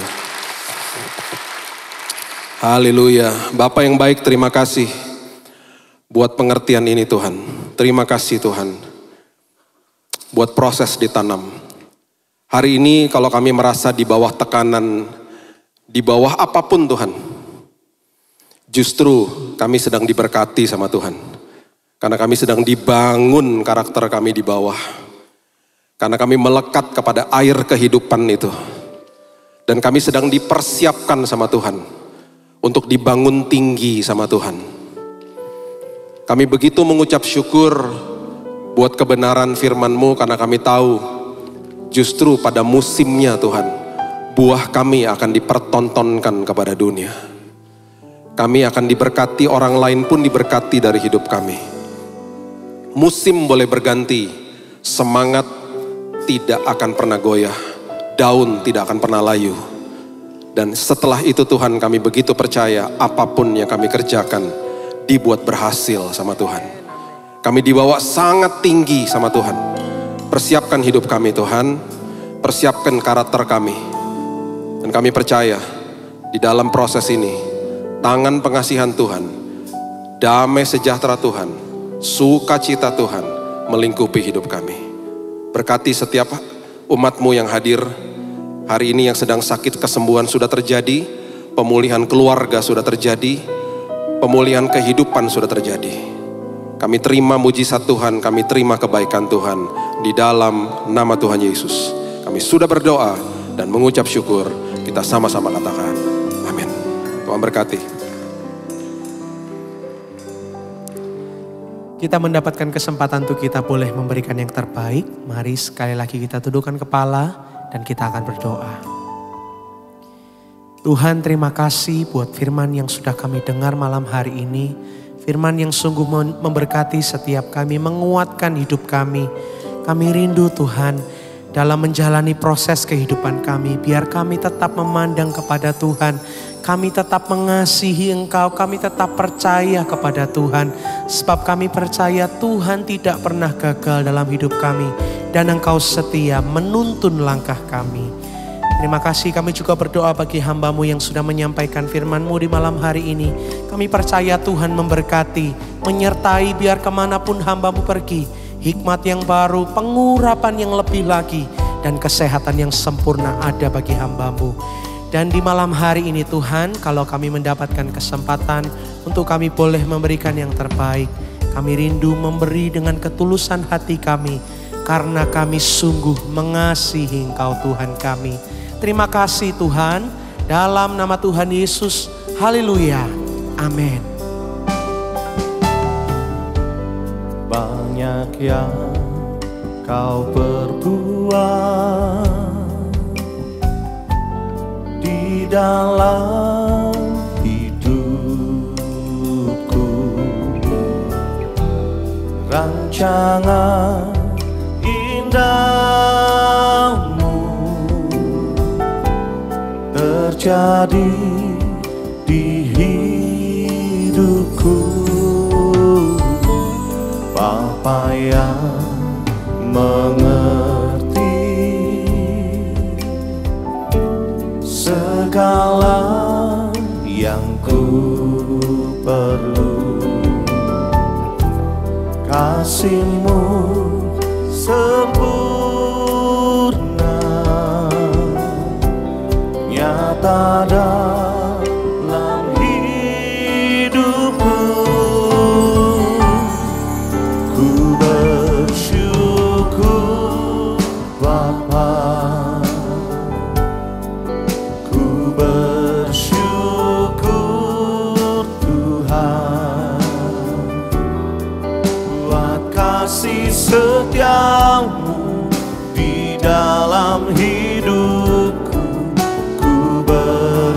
Haleluya. Bapa yang baik, terima kasih buat pengertian ini Tuhan. Terima kasih Tuhan buat proses ditanam. Hari ini kalau kami merasa di bawah tekanan, di bawah apapun Tuhan, justru kami sedang diberkati sama Tuhan. Karena kami sedang dibangun karakter kami di bawah. Karena kami melekat kepada air kehidupan itu. Dan kami sedang dipersiapkan sama Tuhan untuk dibangun tinggi sama Tuhan. Kami begitu mengucap syukur buat kebenaran firman-Mu karena kami tahu justru pada musimnya Tuhan, buah kami akan dipertontonkan kepada dunia. Kami akan diberkati, orang lain pun diberkati dari hidup kami. Musim boleh berganti, semangat tidak akan pernah goyah, daun tidak akan pernah layu. Dan setelah itu Tuhan, kami begitu percaya apapun yang kami kerjakan dibuat berhasil sama Tuhan. Kami dibawa sangat tinggi sama Tuhan. Persiapkan hidup kami Tuhan, persiapkan karakter kami. Dan kami percaya di dalam proses ini, tangan pengasihan Tuhan, damai sejahtera Tuhan, sukacita Tuhan melingkupi hidup kami. Berkati setiap umat-Mu yang hadir hari ini, yang sedang sakit, kesembuhan sudah terjadi, pemulihan keluarga sudah terjadi, pemulihan kehidupan sudah terjadi. Kami terima mujizat Tuhan, kami terima kebaikan Tuhan di dalam nama Tuhan Yesus. Kami sudah berdoa dan mengucap syukur. Kita sama-sama katakan amin. Tuhan berkati. Kita mendapatkan kesempatan untuk kita boleh memberikan yang terbaik. Mari sekali lagi kita tundukkan kepala dan kita akan berdoa. Tuhan, terima kasih buat firman yang sudah kami dengar malam hari ini. Firman yang sungguh memberkati setiap kami, menguatkan hidup kami. Kami rindu Tuhan dalam menjalani proses kehidupan kami. Biar kami tetap memandang kepada Tuhan. Kami tetap mengasihi Engkau, kami tetap percaya kepada Tuhan. Sebab kami percaya Tuhan tidak pernah gagal dalam hidup kami. Dan Engkau setia menuntun langkah kami. Terima kasih, kami juga berdoa bagi hamba-Mu yang sudah menyampaikan firman-Mu di malam hari ini. Kami percaya Tuhan memberkati, menyertai biar kemanapun hamba-Mu pergi. Hikmat yang baru, pengurapan yang lebih lagi, dan kesehatan yang sempurna ada bagi hamba-Mu. Dan di malam hari ini Tuhan, kalau kami mendapatkan kesempatan untuk kami boleh memberikan yang terbaik. Kami rindu memberi dengan ketulusan hati kami, karena kami sungguh mengasihi Engkau Tuhan kami. Terima kasih Tuhan, dalam nama Tuhan Yesus, haleluya, amin. Banyak yang Kau perbuat di dalam hidupku, rancangan indahmu terjadi di hidupku. Bapa yang mengerti segala yang ku perlu, kasih-Mu sempurna nyata dalam hidupku. Ku bersyukur Bapa, ku bersyukur Tuhan buat kasih setia-Mu di dalam hidupku. Ku bersyukur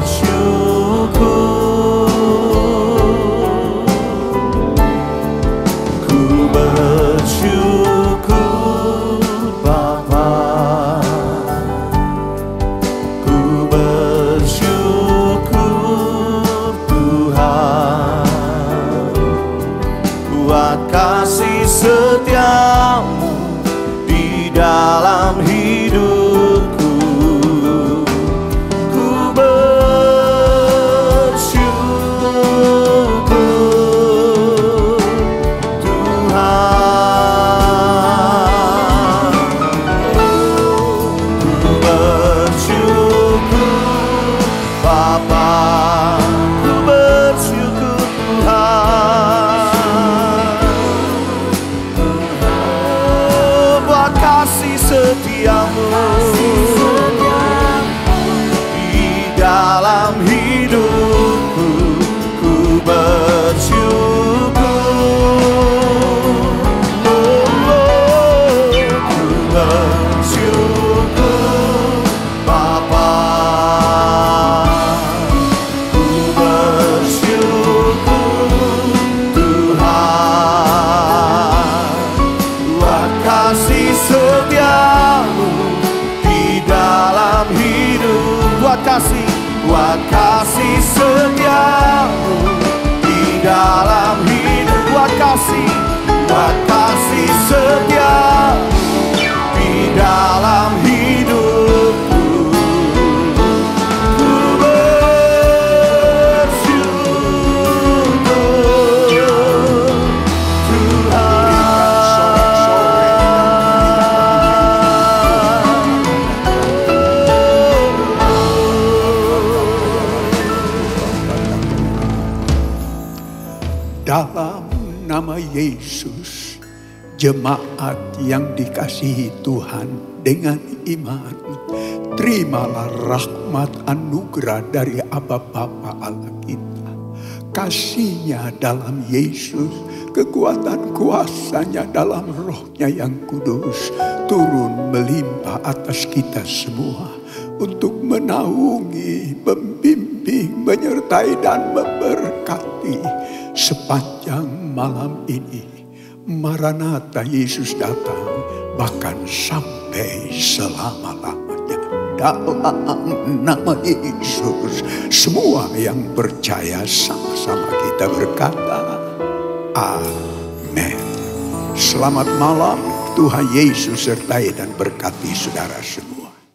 bersyukur Bapa, ku bersyukur Tuhan, buat kasih setiamu di dalam hidup, buat kasih, buat kasih setiamu di dalam hidup, buat kasih, buat kasih setiamu di dalam hidupku. Ku bersyukur Tuhan. Dalam nama Yesus, jemaat yang dikasihi Tuhan dengan iman, terimalah rahmat anugerah dari Aba Bapa Allah kita. Kasih-Nya dalam Yesus, kekuatan kuasa-Nya dalam Roh-Nya yang kudus turun melimpah atas kita semua untuk menaungi, membimbing, menyertai dan memberkati sepanjang malam ini. Maranatha, Yesus datang, bahkan sampai selama-lamanya. Dalam nama Yesus, semua yang percaya sama-sama kita berkata, amin. Selamat malam, Tuhan Yesus sertai dan berkati saudara semua.